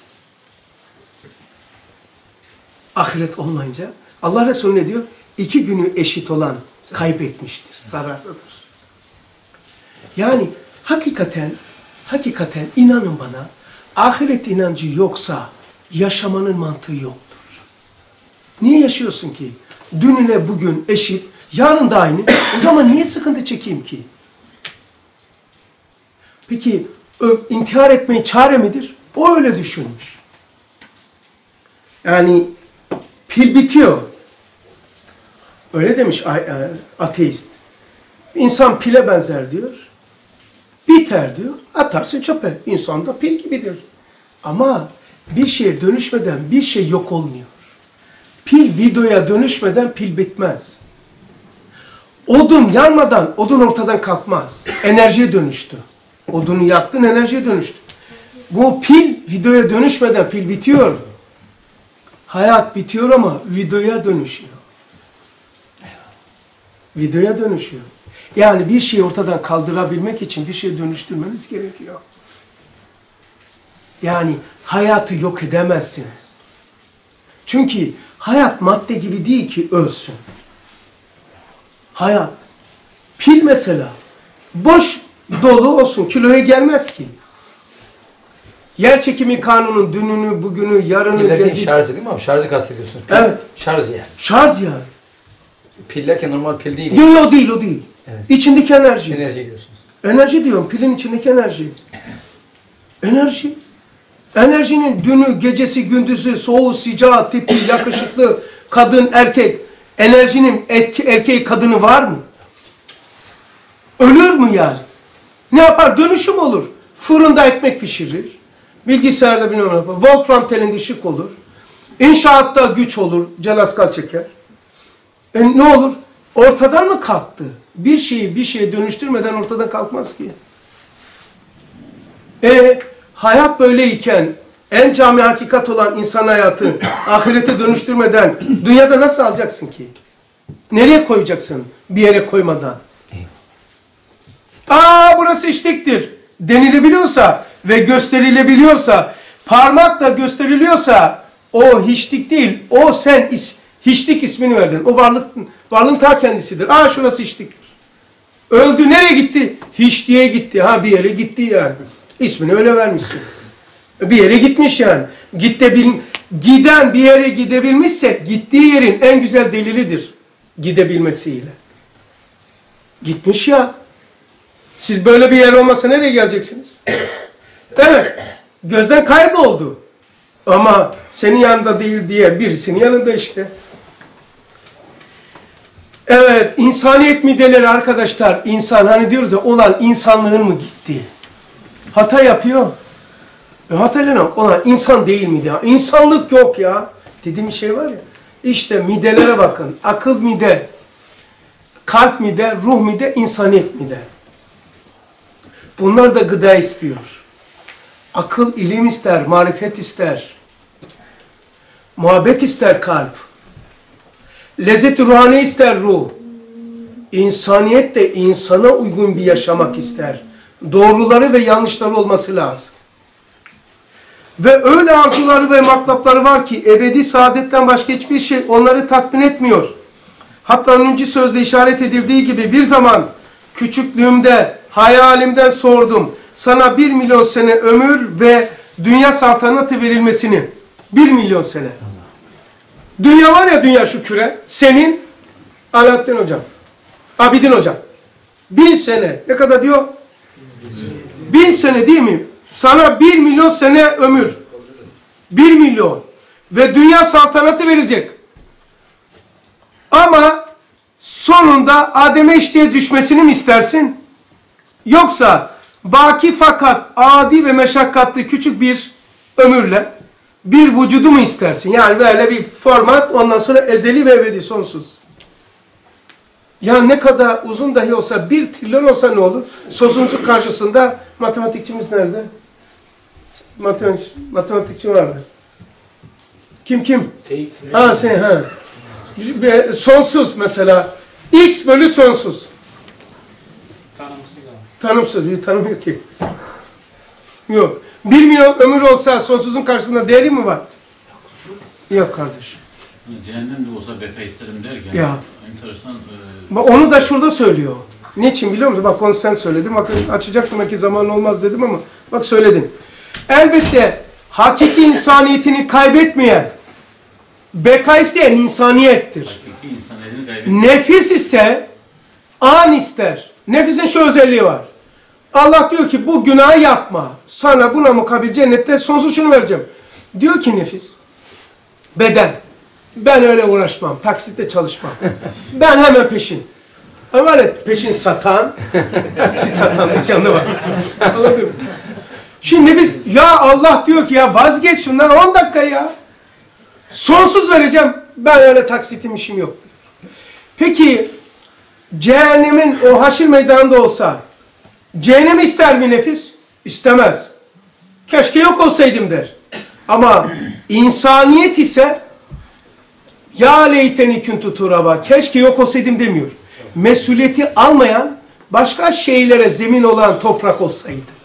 [SPEAKER 1] Ahiret olmayınca Allah Resulü ne diyor? İki günü eşit olan kaybetmiştir, zararlıdır. Yani hakikaten, hakikaten inanın bana, ahiret inancı yoksa yaşamanın mantığı yoktur. Niye yaşıyorsun ki? Dün ile bugün eşit, yarın da aynı. O zaman niye sıkıntı çekeyim ki? Peki intihar etmeyi çare midir? O öyle düşünmüş. Yani pil bitiyor. Öyle demiş ateist. İnsan pile benzer diyor. Biter diyor. Atarsın çöpe. İnsan da pil gibidir. Ama bir şeye dönüşmeden bir şey yok olmuyor. Pil videoya dönüşmeden pil bitmez. Odun yanmadan odun ortadan kalkmaz. Enerjiye dönüştü. Odunu yaktın, enerjiye dönüştü. Bu pil videoya dönüşmeden pil bitiyor. Hayat bitiyor ama videoya dönüşüyor. Videoya dönüşüyor. Yani bir şeyi ortadan kaldırabilmek için bir şeyi dönüştürmeniz gerekiyor. Yani hayatı yok edemezsiniz. Çünkü hayat madde gibi değil ki ölsün. Hayat, pil mesela, boş dolu olsun, kiloya gelmez ki. Yer çekimi kanunun dününü, bugünü, yarını...
[SPEAKER 3] Pillerken şarjı değil mi abi? Şarjı kastediyorsun.
[SPEAKER 1] Evet.
[SPEAKER 3] Şarj yani.
[SPEAKER 1] Şarj yani.
[SPEAKER 3] Pillerken normal pil değil.
[SPEAKER 1] Değil, o değil, o değil.
[SPEAKER 3] Evet.
[SPEAKER 1] İçindeki enerji.
[SPEAKER 3] Enerji diyorsunuz.
[SPEAKER 1] Enerji diyorum, pilin içindeki enerji. Enerji. Enerjinin dünü, gecesi, gündüzü, soğuğu, sıcağı, tipi, yakışıklı, kadın, erkek. Enerjinin etki, erkeği, kadını var mı? Ölür mü yani? Ne yapar? Dönüşüm olur. Fırında ekmek pişirir. Bilgisayarda bilmem ne yapar. Wolfram telinde ışık olur. İnşaatta güç olur. Celaskal çeker. E ne olur? Ortadan mı kalktı? Bir şeyi bir şeye dönüştürmeden ortadan kalkmaz ki. E hayat böyleyken en cami hakikat olan insan hayatı ahirete dönüştürmeden dünyada nasıl alacaksın ki? Nereye koyacaksın? Bir yere koymadan. Aa burası iştiktir denilebiliyorsa ve gösterilebiliyorsa, parmakla gösteriliyorsa o hiçlik değil, o sen is, hiçlik ismini verdin. O varlık, varlığın ta kendisidir. Aa şurası hiçliktir. Öldü, nereye gitti? Hiçliğe gitti. Ha bir yere gitti yani. İsmini öyle vermişsin. Bir yere gitmiş yani. Gidebil, giden bir yere gidebilmişse gittiği yerin en güzel delilidir. Gidebilmesiyle. Gitmiş ya. Siz böyle bir yer olmasa nereye geleceksiniz? Evet. Gözden kayboldu. Ama senin yanında değil diye birisinin yanında işte. Evet. İnsaniyet mideleri arkadaşlar. İnsan hani diyoruz ya olan insanlığın mı gitti? Hata yapıyor. E hatayla olan insan değil miydi ya? İnsanlık yok ya. Dediğim bir şey var ya. İşte midelere bakın. Akıl mide, kalp mide, ruh mide, insaniyet mide. Bunlar da gıda istiyor. Akıl ilim ister, marifet ister. Muhabbet ister kalp. Lezzet-i ruhani ister ruh. İnsaniyet de insana uygun bir yaşamak ister. Doğruları ve yanlışları olması lazım. Ve öyle arzuları ve matlapları var ki ebedi saadetten başka hiçbir şey onları tatmin etmiyor. Hatta onuncu sözde işaret edildiği gibi bir zaman küçüklüğümde hayalimden sordum. Sana bir milyon sene ömür ve dünya saltanatı verilmesini. Bir milyon sene. Dünya var ya, dünya şu küre. Senin Alaaddin hocam. Abidin hocam. Bin sene. Ne kadar diyor? Bin sene değil mi? Sana bir milyon sene ömür. Bir milyon. Ve dünya saltanatı verecek. Ama sonunda Adem'e eşliğe düşmesini mi istersin? Yoksa baki fakat adi ve meşakkatli küçük bir ömürle bir vücudu mu istersin? Yani böyle bir format, ondan sonra ezeli ve ebedi, sonsuz. Ya ne kadar uzun dahi olsa, bir trilyon olsa ne olur? Sonsuzluk karşısında matematikçimiz nerede? Matematik, matematikçi vardı. Kim kim?
[SPEAKER 4] Seyit.
[SPEAKER 1] Ha sen ha. Bir- Sonsuz mesela. X bölü sonsuz.
[SPEAKER 4] Tanımsız abi.
[SPEAKER 1] Tanımsız. Bir tanım yok ki. Yok. Bir milyon ömür olsa sonsuzun karşısında değeri mi var? Yok kardeş.
[SPEAKER 2] Cehennem de olsa beka isterim derken
[SPEAKER 1] Ya.
[SPEAKER 2] enteresan e,
[SPEAKER 1] Bak onu da şurada söylüyor. Niçin biliyor musun? Bak onu sen söyledin. Bakın açacaktım belki zaman olmaz dedim ama bak söyledin. Elbette hakiki insaniyetini kaybetmeyen, beka isteyen insaniyettir.
[SPEAKER 2] hakiki insan elini kaybediyor.
[SPEAKER 1] Nefis ise an ister. Nefisin şu özelliği var. Allah diyor ki bu günahı yapma. Sana buna mukabil cennette sonsuz şunu vereceğim. Diyor ki nefis, beden. Ben öyle uğraşmam. Taksitle çalışmam. Ben hemen peşin. Ama evet peşin satan, taksit satan dükkanı var. Anladın mı? Şimdi nefis, ya Allah diyor ki ya vazgeç şundan on dakika ya. Sonsuz vereceğim. Ben öyle taksitim işim yok diyor. Peki cehennemin o haşir meydanında olsa cehennemi ister mi nefis? İstemez. Keşke yok olsaydım der. Ama insaniyet ise ya leyteni kuntu turaba, keşke yok olsaydım demiyor. Mesuliyeti almayan başka şeylere zemin olan toprak olsaydı.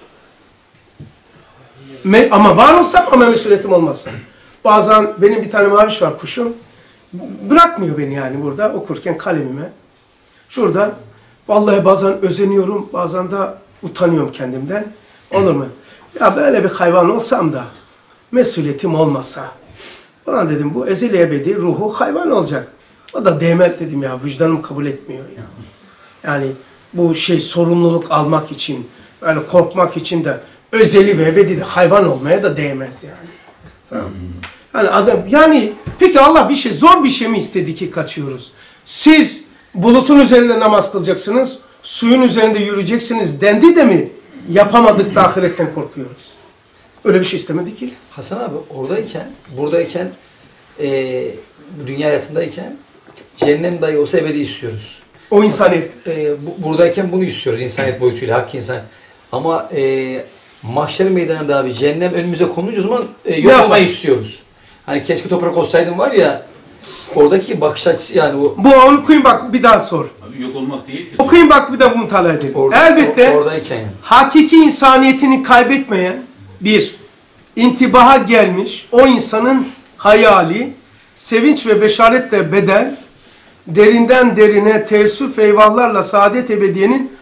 [SPEAKER 1] Me ama var olsam ama mesuliyetim olmasa. Bazen benim bir tane maviş var kuşum. Bırakmıyor beni yani burada okurken kalemime. Şurada vallahi bazen özeniyorum, bazen de utanıyorum kendimden. Olur mu? Ya böyle bir hayvan olsam da mesuliyetim olmasa. Ulan dedim bu ezeli ebedi ruhu hayvan olacak. O da değmez dedim ya, vicdanım kabul etmiyor ya. Yani bu şey sorumluluk almak için, böyle korkmak için de özeli ve ebedi de hayvan olmaya da değmez yani. Tamam. Yani adam, yani peki Allah bir şey, zor bir şey mi istedi ki kaçıyoruz? Siz bulutun üzerinde namaz kılacaksınız, suyun üzerinde yürüyeceksiniz dendi de mi yapamadık da ahiretten korkuyoruz? Öyle bir şey istemedi ki.
[SPEAKER 3] Hasan abi oradayken, buradayken, e, bu dünya hayatındayken cehennem dahi olsa ebedi istiyoruz.
[SPEAKER 1] O insaniyet.
[SPEAKER 3] E, bu, buradayken bunu istiyoruz insaniyet boyutuyla, hakkı insan. Ama e, mahşer meydanında abi cehennem önümüze konulunca o zaman e, yok olmayı istiyoruz. Hani keşke toprak olsaydım var ya, oradaki bakış açısı yani o.
[SPEAKER 1] Bu onu okuyun bak bir daha sor.
[SPEAKER 2] Abi yok olmak değil ki.
[SPEAKER 1] Okuyun bak bir daha bunu mutala edelim.
[SPEAKER 3] Orada,
[SPEAKER 1] Elbette
[SPEAKER 3] o, oradayken yani.
[SPEAKER 1] hakiki insaniyetini kaybetmeyen bir intibaha gelmiş o insanın hayali, sevinç ve beşaretle bedel, derinden derine teessüf eyvahlarla saadet ebediyenin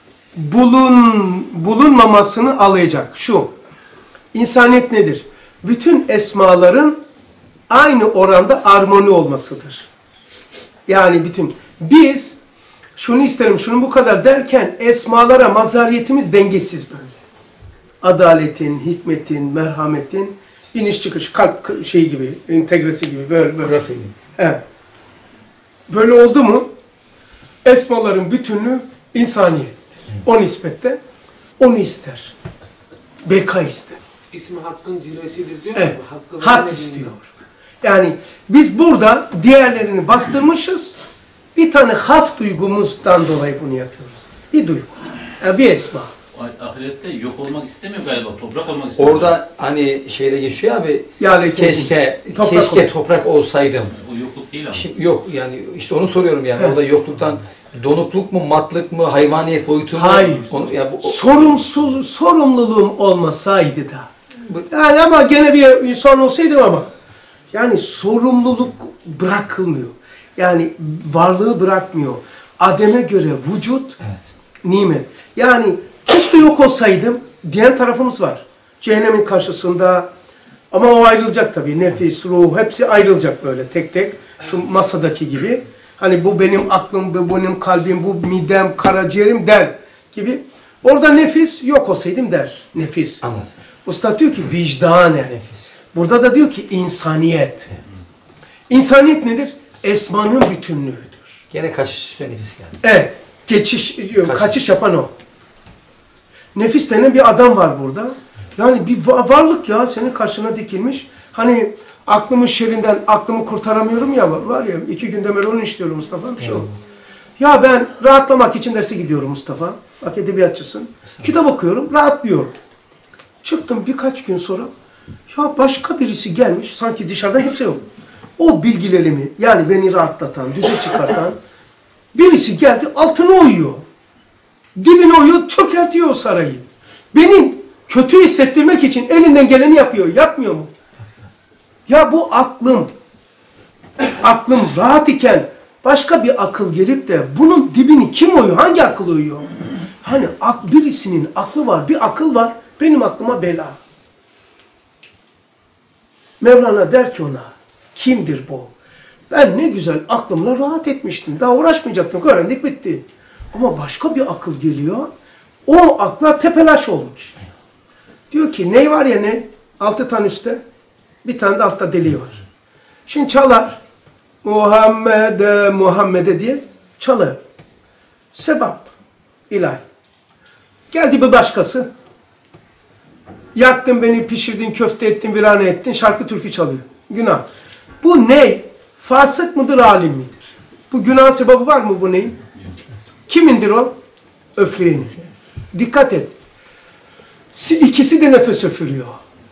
[SPEAKER 1] bulun, bulunmamasını alayacak. Şu, insaniyet nedir? Bütün esmaların aynı oranda armoni olmasıdır. Yani bütün, biz şunu isterim, şunu bu kadar derken esmalara mazariyetimiz dengesiz böyle. Adaletin, hikmetin, merhametin, iniş çıkış, kalp şeyi gibi, entegresi gibi böyle böyle.
[SPEAKER 3] Grafik.
[SPEAKER 1] Evet. Böyle oldu mu esmaların bütünlüğü insaniyettir. O nispette onu ister. Beka ister.
[SPEAKER 4] İsmi hakkın cilvesidir diyor.
[SPEAKER 1] Evet.
[SPEAKER 4] Ama hakkı
[SPEAKER 1] Hak
[SPEAKER 4] vermediğinde-
[SPEAKER 1] istiyor. Yani biz burada diğerlerini bastırmışız. Bir tane haf duygumuzdan dolayı bunu yapıyoruz. Bir duygu. Yani bir esma.
[SPEAKER 2] Ahirette yok olmak istemiyor galiba. Toprak olmak istiyor.
[SPEAKER 3] Orada hani şeyde geçiyor abi,
[SPEAKER 1] Yani
[SPEAKER 3] keşke
[SPEAKER 1] toprak
[SPEAKER 3] keşke
[SPEAKER 1] olur.
[SPEAKER 3] toprak olsaydım.
[SPEAKER 2] O yokluk değil ama.
[SPEAKER 3] Şimdi, yok yani işte onu soruyorum yani.
[SPEAKER 1] Evet.
[SPEAKER 3] Orada yokluktan donukluk mu, matlık mı, hayvaniyet boyutu mu?
[SPEAKER 1] Hayır.
[SPEAKER 3] Onu, ya bu, o-
[SPEAKER 1] Sorumsuz, sorumluluğum olmasaydı da.
[SPEAKER 3] Bu-
[SPEAKER 1] Yani ama gene bir insan olsaydım ama. Yani sorumluluk bırakılmıyor. Yani varlığı bırakmıyor. Adem'e göre vücut
[SPEAKER 3] Evet.
[SPEAKER 1] nimet. Yani keşke yok olsaydım diyen tarafımız var. Cehennemin karşısında ama o ayrılacak tabii. Nefis, ruh hepsi ayrılacak böyle tek tek. Şu masadaki gibi. Hani bu benim aklım, bu benim kalbim, bu midem, karaciğerim der gibi. Orada nefis yok olsaydım der. Nefis.
[SPEAKER 3] Anladım.
[SPEAKER 1] Usta diyor ki vicdanen.
[SPEAKER 3] Nefis.
[SPEAKER 1] Burada da diyor ki insaniyet. İnsaniyet nedir? Esmanın bütünlüğüdür.
[SPEAKER 3] Gene kaçış üstüne nefis geldi.
[SPEAKER 1] Evet. Geçiş, kaçış,
[SPEAKER 3] Kaçış.
[SPEAKER 1] yapan o. Nefis denen bir adam var burada. Yani bir va- varlık ya senin karşına dikilmiş. Hani aklımın şerinden aklımı kurtaramıyorum ya, var ya iki günde beri onu işliyorum Mustafa. Bir şey oldu. Ya ben rahatlamak için derse gidiyorum Mustafa. Bak edebiyatçısın. Kitap okuyorum, rahatlıyorum. Çıktım birkaç gün sonra. Ya başka birisi gelmiş, sanki dışarıdan kimse yok. O bilgilerimi, yani beni rahatlatan, düze çıkartan birisi geldi, altına oyuyor. Dibine oyuyor, çökertiyor o sarayı. Benim kötü hissettirmek için elinden geleni yapıyor. Yapmıyor mu? Ya bu aklım, aklım rahat iken başka bir akıl gelip de bunun dibini kim oyuyor? Hangi akıl oyuyor? Hani birisinin aklı var, bir akıl var, benim aklıma bela. Mevlana der ki ona, kimdir bu? Ben ne güzel aklımla rahat etmiştim. Daha uğraşmayacaktım. Öğrendik, bitti. Ama başka bir akıl geliyor. O akla tepelaş olmuş. Diyor ki ne var ya ne? Altı tane üstte. Bir tane de altta deliği var. Şimdi çalar. Muhammed'e Muhammed'e diye çalar. Sebap. İlahi. Geldi bir başkası. Yaktın beni, pişirdin, köfte ettin, virane ettin, şarkı türkü çalıyor. Günah. Bu ne? Fasık mıdır, alim midir? Bu günah sebabı var mı bu neyin? Kimindir o? Öfleğinin. Dikkat et. İkisi de nefes öfürüyor.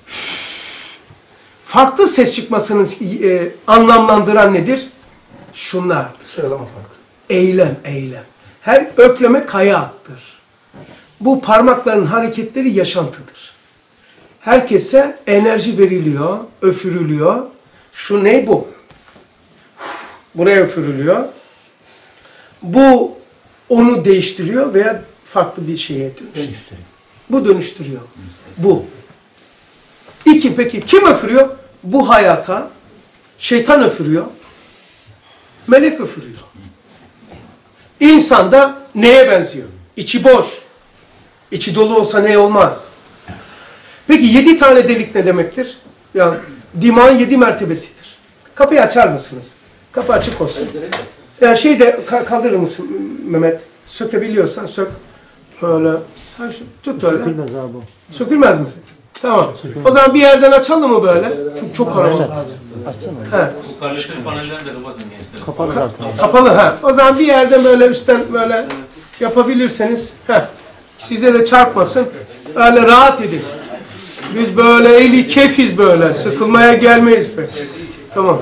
[SPEAKER 1] Farklı ses çıkmasını e, anlamlandıran nedir? Şunlar.
[SPEAKER 3] Sıralama farkı.
[SPEAKER 1] Eylem, eylem. Her öfleme kayaktır. Bu parmakların hareketleri yaşantıdır. Herkese enerji veriliyor, öfürülüyor. Şu ne bu? Buraya öfürülüyor. Bu onu değiştiriyor veya farklı bir şeye dönüştürüyor. Bu dönüştürüyor. Bu. İki, peki kim öfürüyor? Bu hayata şeytan öfürüyor. Melek öfürüyor. İnsan da neye benziyor? İçi boş. İçi dolu olsa ne olmaz? Peki yedi tane delik ne demektir? Yani dimağın yedi mertebesidir. Kapıyı açar mısınız? Kapı açık olsun. Yani şey de kaldırır mısın Mehmet? Sökebiliyorsan sök. Böyle. Tut öyle.
[SPEAKER 6] Sökülmez abi bu.
[SPEAKER 1] Sökülmez mi? Tamam. O zaman bir yerden açalım mı böyle? Çünkü çok karanlık.
[SPEAKER 6] Açsana.
[SPEAKER 1] He.
[SPEAKER 2] Bu kardeşlerin panellerini de kapatın gençler.
[SPEAKER 6] Kapalı zaten.
[SPEAKER 1] Kapalı ha. O zaman bir yerden böyle üstten böyle yapabilirseniz. Heh. Size de çarpmasın. Öyle rahat edin. Biz böyle eli kefiz böyle. Sıkılmaya gelmeyiz pek. Tamam.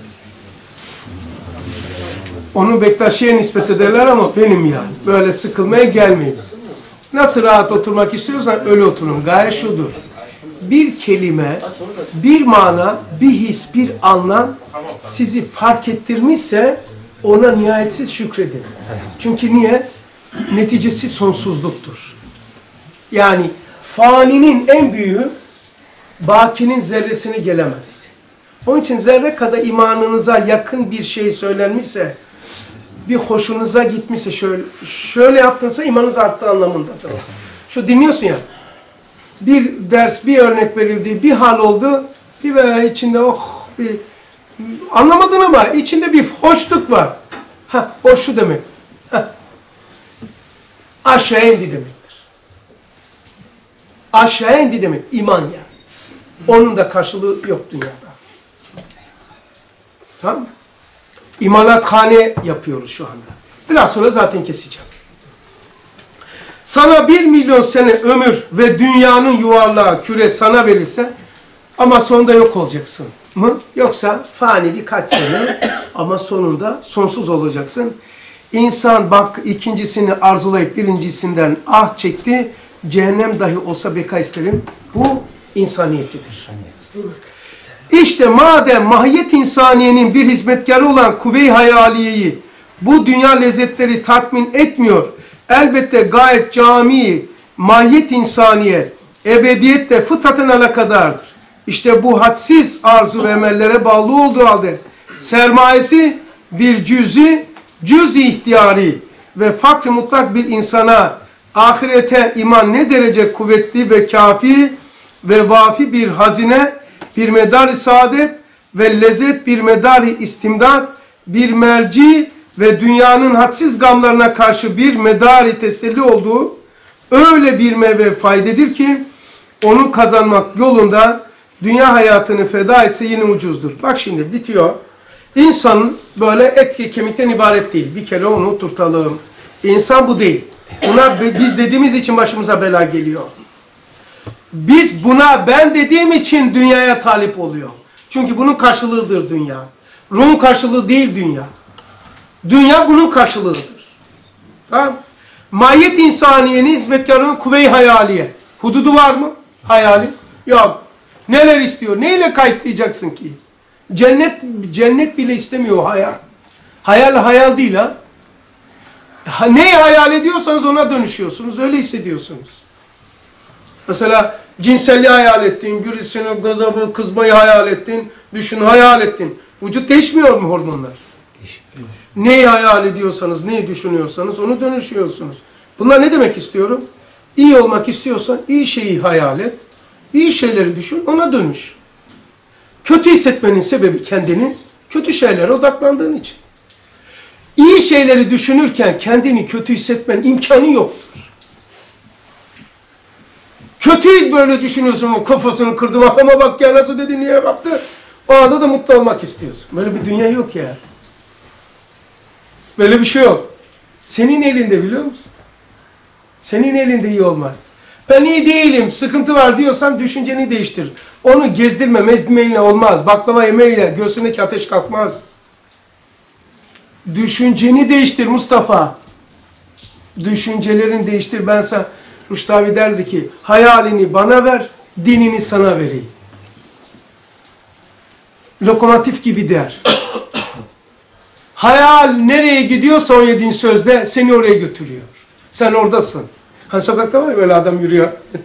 [SPEAKER 1] Onu Bektaşi'ye nispet ederler ama benim yani. Böyle sıkılmaya gelmeyiz. Nasıl rahat oturmak istiyorsan öyle oturun. Gaye şudur. Bir kelime, bir mana, bir his, bir anlam sizi fark ettirmişse ona nihayetsiz şükredin. Çünkü niye? Neticesi sonsuzluktur. Yani faninin en büyüğü bakinin zerresine gelemez. Onun için zerre kadar imanınıza yakın bir şey söylenmişse, bir hoşunuza gitmişse, şöyle şöyle yaptınsa imanınız arttı anlamındadır. Şu dinliyorsun ya, bir ders, bir örnek verildi, bir hal oldu, bir ve içinde oh bir anlamadın ama içinde bir hoşluk var. Ha, o şu demek. Ha. Aşağı indi demektir. Aşağı indi demek iman yani. Onun da karşılığı yok dünyada. Tamam mı? İmalathane yapıyoruz şu anda. Biraz sonra zaten keseceğim. Sana bir milyon sene ömür ve dünyanın yuvarlağı küre sana verilse ama sonunda yok olacaksın mı? Yoksa fani birkaç sene ama sonunda sonsuz olacaksın. İnsan bak ikincisini arzulayıp birincisinden ah çekti. Cehennem dahi olsa beka isterim. Bu insaniyetidir. İşte madem mahiyet insaniyenin bir hizmetkarı olan kuvve-i hayaliyeyi bu dünya lezzetleri tatmin etmiyor. Elbette gayet cami, mahiyet insaniye, ebediyetle fıtraten alakadardır. İşte bu hadsiz arzu ve emellere bağlı olduğu halde sermayesi bir cüzi, cüz-i ihtiyari ve fakr-ı mutlak bir insana ahirete iman ne derece kuvvetli ve kafi ve vafi bir hazine, bir medar-ı saadet ve lezzet, bir medar-ı istimdat, bir merci ve dünyanın hadsiz gamlarına karşı bir medar-ı teselli olduğu öyle bir meyve faydedir ki onu kazanmak yolunda dünya hayatını feda etse yine ucuzdur. Bak şimdi bitiyor. İnsanın böyle et kemikten ibaret değil. Bir kere onu oturtalım. İnsan bu değil. Buna biz dediğimiz için başımıza bela geliyor. Biz buna ben dediğim için dünyaya talip oluyor. Çünkü bunun karşılığıdır dünya. Ruhun karşılığı değil dünya. Dünya bunun karşılığıdır. Tamam. Mahiyet insaniyenin hizmetkarının kuvve-i hayaliye. Hududu var mı? Hayali. Yok. Neler istiyor? Neyle kayıtlayacaksın ki? Cennet cennet bile istemiyor hayal. Hayal hayal değil ha. ha neyi hayal ediyorsanız ona dönüşüyorsunuz. Öyle hissediyorsunuz. Mesela cinselliği hayal ettin, birisinin gazabı, kızmayı hayal ettin, düşün hayal ettin. Vücut değişmiyor mu hormonlar? Değişmiyor. Neyi hayal ediyorsanız, neyi düşünüyorsanız onu dönüşüyorsunuz. Bunlar ne demek istiyorum? İyi olmak istiyorsan iyi şeyi hayal et. İyi şeyleri düşün, ona dönüş. Kötü hissetmenin sebebi kendini kötü şeylere odaklandığın için. İyi şeyleri düşünürken kendini kötü hissetmenin imkanı yoktur. Kötü böyle düşünüyorsun, o kafasını kırdım, ama bak ya nasıl dedi, niye baktı? O anda da mutlu olmak istiyorsun. Böyle bir dünya yok ya. Böyle bir şey yok. Senin elinde, biliyor musun? Senin elinde iyi olmak. Ben iyi değilim, sıkıntı var diyorsan düşünceni değiştir. Onu gezdirme, mezdirmeyle olmaz. Baklava yemeğiyle göğsündeki ateş kalkmaz. Düşünceni değiştir Mustafa. Düşüncelerini değiştir. Ben sana, Rüştü abi derdi ki, hayalini bana ver, dinini sana vereyim. Lokomotif gibi der. Hayal nereye gidiyorsa o yediğin sözde seni oraya götürüyor. Sen oradasın. Hani sokakta var ya böyle adam yürüyor.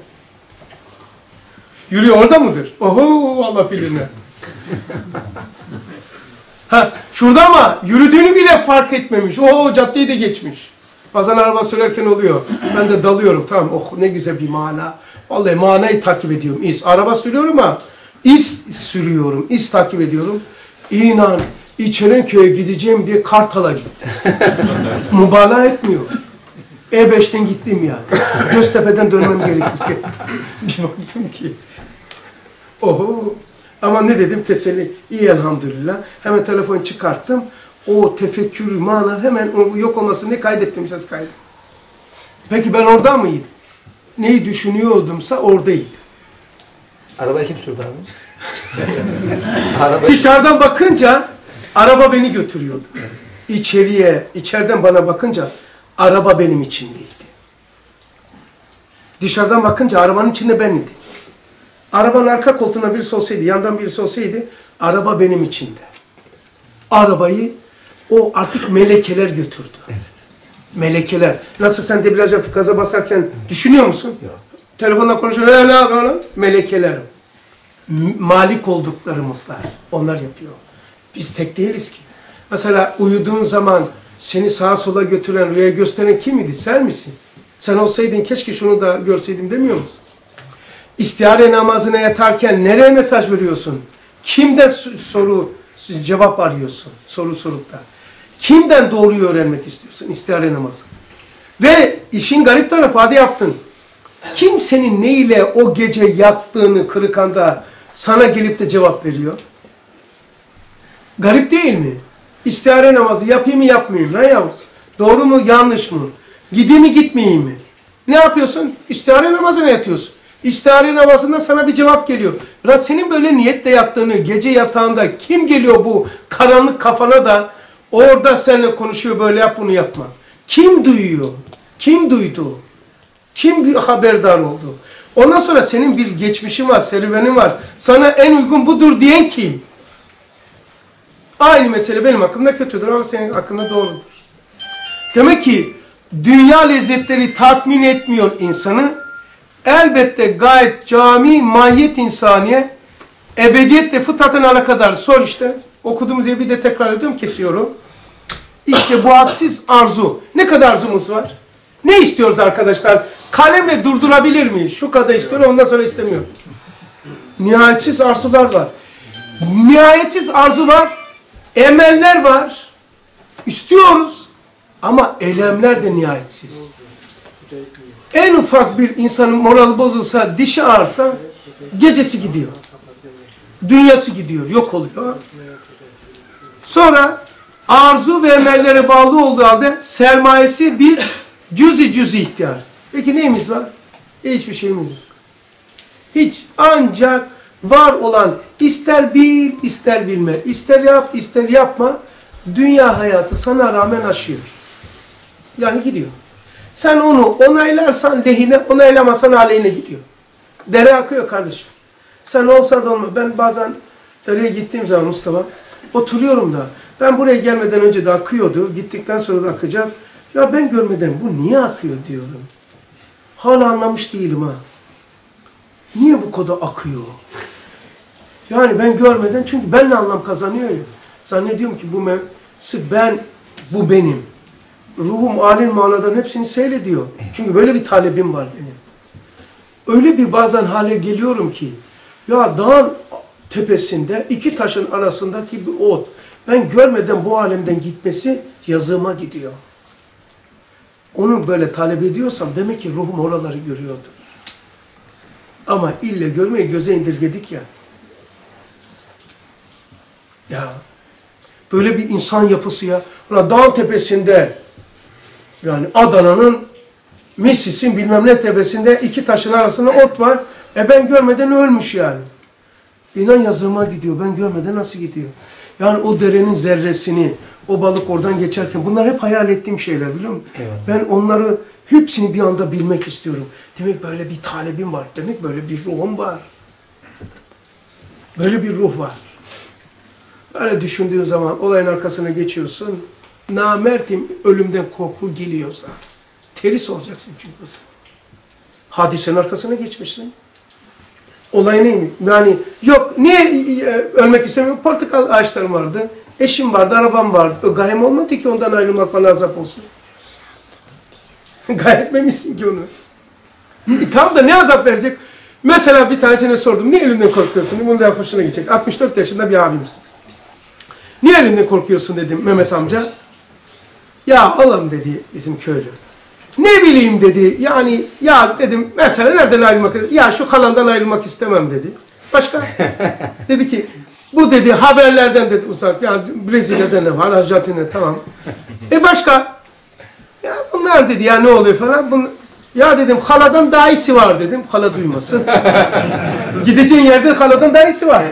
[SPEAKER 1] Yürüyor, orada mıdır? Oho, Allah bilir ne. Ha, şurada ama yürüdüğünü bile fark etmemiş. Oho, caddeyi de geçmiş. Bazen araba sürerken oluyor. Ben de dalıyorum. Tamam, oh ne güzel bir mana. Vallahi manayı takip ediyorum. İz. Araba sürüyorum ama iz sürüyorum. İz takip ediyorum. İnan, İçerenköy'e gideceğim diye Kartal'a gittim. Mübalağa etmiyor. E beşten gittim yani. Göztepe'den dönmem gerekirken. Bir baktım ki. Oho. Ama ne dedim? Teselli. İyi elhamdülillah. Hemen telefonu çıkarttım. O tefekkür, mana hemen o yok olmasını kaydettim. Ses kaydı. Peki ben orada mıydım? Neyi düşünüyordumsa oradaydı.
[SPEAKER 3] Arabayı kim sürdü abi? Araba...
[SPEAKER 1] Dışarıdan bakınca araba beni götürüyordu. İçeriye, içeriden bana bakınca araba benim içindeydi. Dışarıdan bakınca arabanın içinde ben idim. Arabanın arka koltuğuna birisi olsaydı, yandan birisi olsaydı, araba benim içinde. Arabayı o artık melekeler götürdü.
[SPEAKER 3] Evet.
[SPEAKER 1] Melekeler. Nasıl sen debriyaja gaza basarken düşünüyor musun?
[SPEAKER 3] Yok.
[SPEAKER 1] Telefonla konuşuyor. Ne yapıyor? Melekeler. Malik olduklarımızlar. Onlar yapıyor. Biz tek değiliz ki. Mesela uyuduğun zaman seni sağa sola götüren, rüya gösteren kim idi? Sen misin? Sen olsaydın keşke şunu da görseydim demiyor musun? İstihare namazına yatarken nereye mesaj veriyorsun? Kimden soru, cevap arıyorsun? Soru sorup da. Kimden doğruyu öğrenmek istiyorsun? İstihare namazı. Ve işin garip tarafı, hadi yaptın. Kim senin neyle o gece yattığını kırıkanda sana gelip de cevap veriyor? Garip değil mi? İstihare namazı yapayım mı yapmayayım mı? Ne yavrum? Doğru mu yanlış mı? Gideyim mi gitmeyeyim mi? Ne yapıyorsun? İstihare namazına yatıyorsun. İstihare namazında sana bir cevap geliyor. Ya senin böyle niyetle yattığını, gece yatağında kim geliyor bu karanlık kafana da orada seninle konuşuyor, böyle yap bunu yapma. Kim duyuyor? Kim duydu? Kim bir haberdar oldu? Ondan sonra senin bir geçmişin var, serüvenin var. Sana en uygun budur diyen kim? Aynı mesele benim hakkımda kötüdür ama senin hakkında doğrudur. Demek ki dünya lezzetleri tatmin etmiyor insanı. Elbette gayet cami, mahiyet insaniye, ebediyetle fıtraten alakadar. Sor işte. Okuduğumuz yeri bir de tekrar ediyorum, kesiyorum. İşte bu hadsiz arzu. Ne kadar arzumuz var? Ne istiyoruz arkadaşlar? Kalemle durdurabilir miyiz? Şu kadar istiyorum, ondan sonra istemiyorum. Nihayetsiz arzular var. Nihayetsiz arzu var. Emeller var. İstiyoruz. Ama elemler de nihayetsiz. En ufak bir insanın morali bozulsa, dişi ağrısa gecesi gidiyor. Dünyası gidiyor, yok oluyor. Sonra arzu ve emellere bağlı olduğu halde sermayesi bir cüz-i cüz-i ihtiyar. Peki neyimiz var? Hiçbir şeyimiz yok. Hiç. Ancak var olan ister bil, ister bilme, ister yap, ister yapma, dünya hayatı sana rağmen aşıyor. Yani gidiyor. Sen onu onaylarsan lehine, onaylamazsan aleyhine gidiyor. Dere akıyor kardeşim. Sen olsa da olma. Ben bazen dereye gittiğim zaman Mustafa, oturuyorum da, ben buraya gelmeden önce de akıyordu, gittikten sonra da akacak. Ya ben görmeden bu niye akıyor diyorum. Hala anlamış değilim ha. Niye bu kadar akıyor? Yani ben görmeden, çünkü benle anlam kazanıyor ya. Zannediyorum ki bu ben, bu benim. Ruhum alin manaların hepsini seyrediyor. Çünkü böyle bir talebim var benim. Öyle bir bazen hale geliyorum ki, ya dağın tepesinde iki taşın arasındaki bir ot, ben görmeden bu alemden gitmesi yazığıma gidiyor. Onu böyle talep ediyorsam demek ki ruhum oraları görüyordur. Ama ille görmeyi göze indirgedik ya. Ya böyle bir insan yapısı ya. Ulan dağın tepesinde, yani Adana'nın Missis'in bilmem ne tepesinde iki taşın arasında ot var. E ben görmeden ölmüş yani. İnan yazıma gidiyor. Ben görmeden nasıl gidiyor? Yani o derenin zerresini, o balık oradan geçerken, bunlar hep hayal ettiğim şeyler, biliyor musun? Evet. Ben onları hepsini bir anda bilmek istiyorum. Demek böyle bir talebim var. Demek böyle bir ruhum var. Böyle bir ruh var. Böyle düşündüğün zaman olayın arkasına geçiyorsun. Namertim ölümden korku geliyorsa. Teris olacaksın çünkü o zaman. Hadisenin arkasına geçmişsin. Olay neymiş? Yani yok, niye ölmek istemiyorum? Portakal ağaçlarım vardı, eşim vardı, arabam vardı. Gayem olmadı ki ondan ayrılmak bana azap olsun. Gayetmemişsin ki onu. E tamam da ne azap verecek? Mesela bir tanesine sordum, niye ölümden korkuyorsun? Bunun da hoşuna gidecek. altmış dört yaşında bir abimiz. Niye ölümden korkuyorsun dedim Mehmet amca. Ya oğlum dedi bizim köylü. Ne bileyim dedi, yani ya dedim mesela nereden ayrılmak istemem? Ya şu halandan ayrılmak istemem dedi. Başka? Dedi ki bu dedi haberlerden dedi uzak, yani Brezilya'da ne var, Arjantin'de tamam. E başka? Ya bunlar dedi ya ne oluyor falan. Bun... Ya dedim haladan daha iyisi var dedim, hala duymasın. Gideceğin yerde haladan daha iyisi var.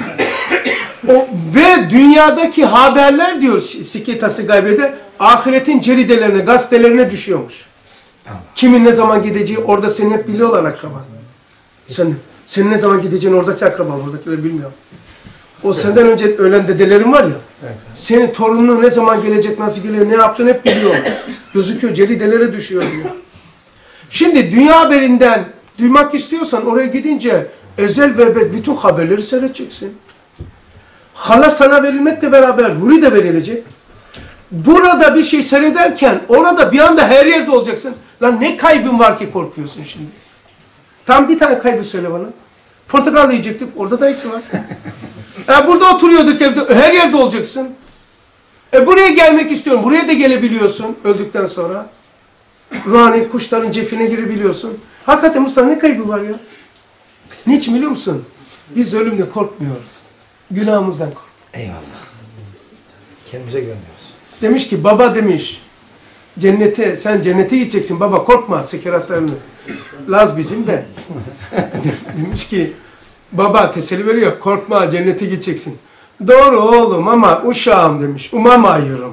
[SPEAKER 1] O, ve dünyadaki haberler diyor Siketası Gaybe'de ahiretin ceridelerine, gazetelerine düşüyormuş. Tamam. Kimin ne zaman gideceği orada seni hep biliyorlar akraban. Sen, senin ne zaman gideceğini oradaki akraban, oradakiler bilmiyor. O senden önce ölen dedelerin var ya, evet, evet. Senin torunun ne zaman gelecek, nasıl geliyor, ne yaptığını hep biliyor. Gözüküyor, ceridelere düşüyor diyor. Şimdi dünya haberinden duymak istiyorsan oraya gidince ezel ve ebed bütün haberleri seyredeceksin. Hala sana verilmekle beraber Huri de verilecek. Burada bir şey seyrederken orada bir anda her yerde olacaksın. Lan ne kaybın var ki korkuyorsun şimdi? Tam bir tane kaybı söyle bana. Portakal yiyecektik, orada da iyisi var. E burada oturuyorduk evde, her yerde olacaksın. E buraya gelmek istiyorum, buraya da gelebiliyorsun öldükten sonra. Ruhani kuşların cefine girebiliyorsun. Hakikaten Mustafa ne kaybı var ya? Niçin biliyor musun? Biz ölümle korkmuyoruz. Günahımızdan korkuyoruz.
[SPEAKER 3] Eyvallah. Kendimize güveniyoruz.
[SPEAKER 1] Demiş ki baba demiş, cennete, sen cennete gideceksin baba korkma sekeratlarını. Laz bizim de. Demiş ki baba teselli veriyor, korkma cennete gideceksin. Doğru oğlum ama uşağım demiş, umamayırım.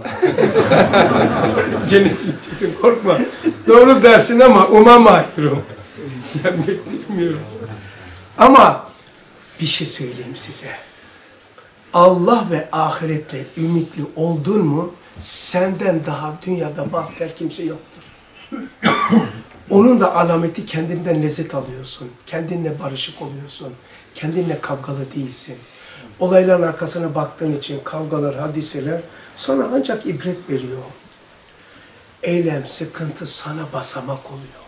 [SPEAKER 1] Cennete gideceksin korkma. Doğru dersin ama umamayırım. Ben beklemiyorum. Ama bir şey söyleyeyim size. Allah ve ahirette ümitli oldun mu, senden daha dünyada bahtiyar kimse yoktur. Onun da alameti kendinden lezzet alıyorsun. Kendinle barışık oluyorsun. Kendinle kavgalı değilsin. Olayların arkasına baktığın için kavgalar, hadiseler sana ancak ibret veriyor. Eylem, sıkıntı sana basamak oluyor.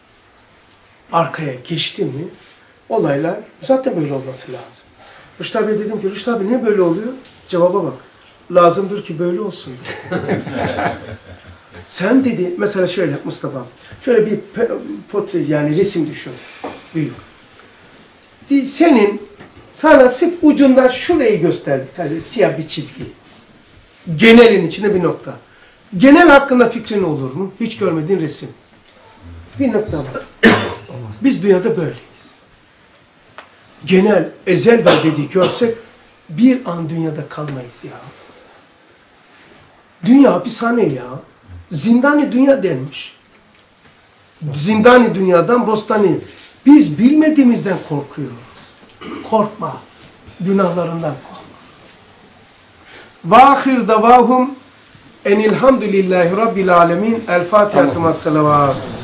[SPEAKER 1] Arkaya geçtin mi olaylar zaten böyle olması lazım. Rüştü abiye dedim ki, Rüştü abi niye böyle oluyor? Cevaba bak. Lazımdır ki böyle olsun. Sen dedi, mesela şöyle Mustafa, şöyle bir portre yani resim düşün. Büyük. Senin Sana sırf ucundan şurayı gösterdik. Hani siyah bir çizgi. Genelin içinde bir nokta. Genel hakkında fikrin olur mu? Hiç görmediğin resim. Bir nokta var. Biz dünyada böyleyiz. Genel, ezel ve ebedi görsek bir an dünyada kalmayız ya. Dünya hapishane ya. Zindani dünya denmiş. Zindani dünyadan bostani. Biz bilmediğimizden korkuyoruz. Korkma. Günahlarından korkma. Ve ahir davahum enilhamdülillahi rabbil alemin. El Fatiha. Tamam.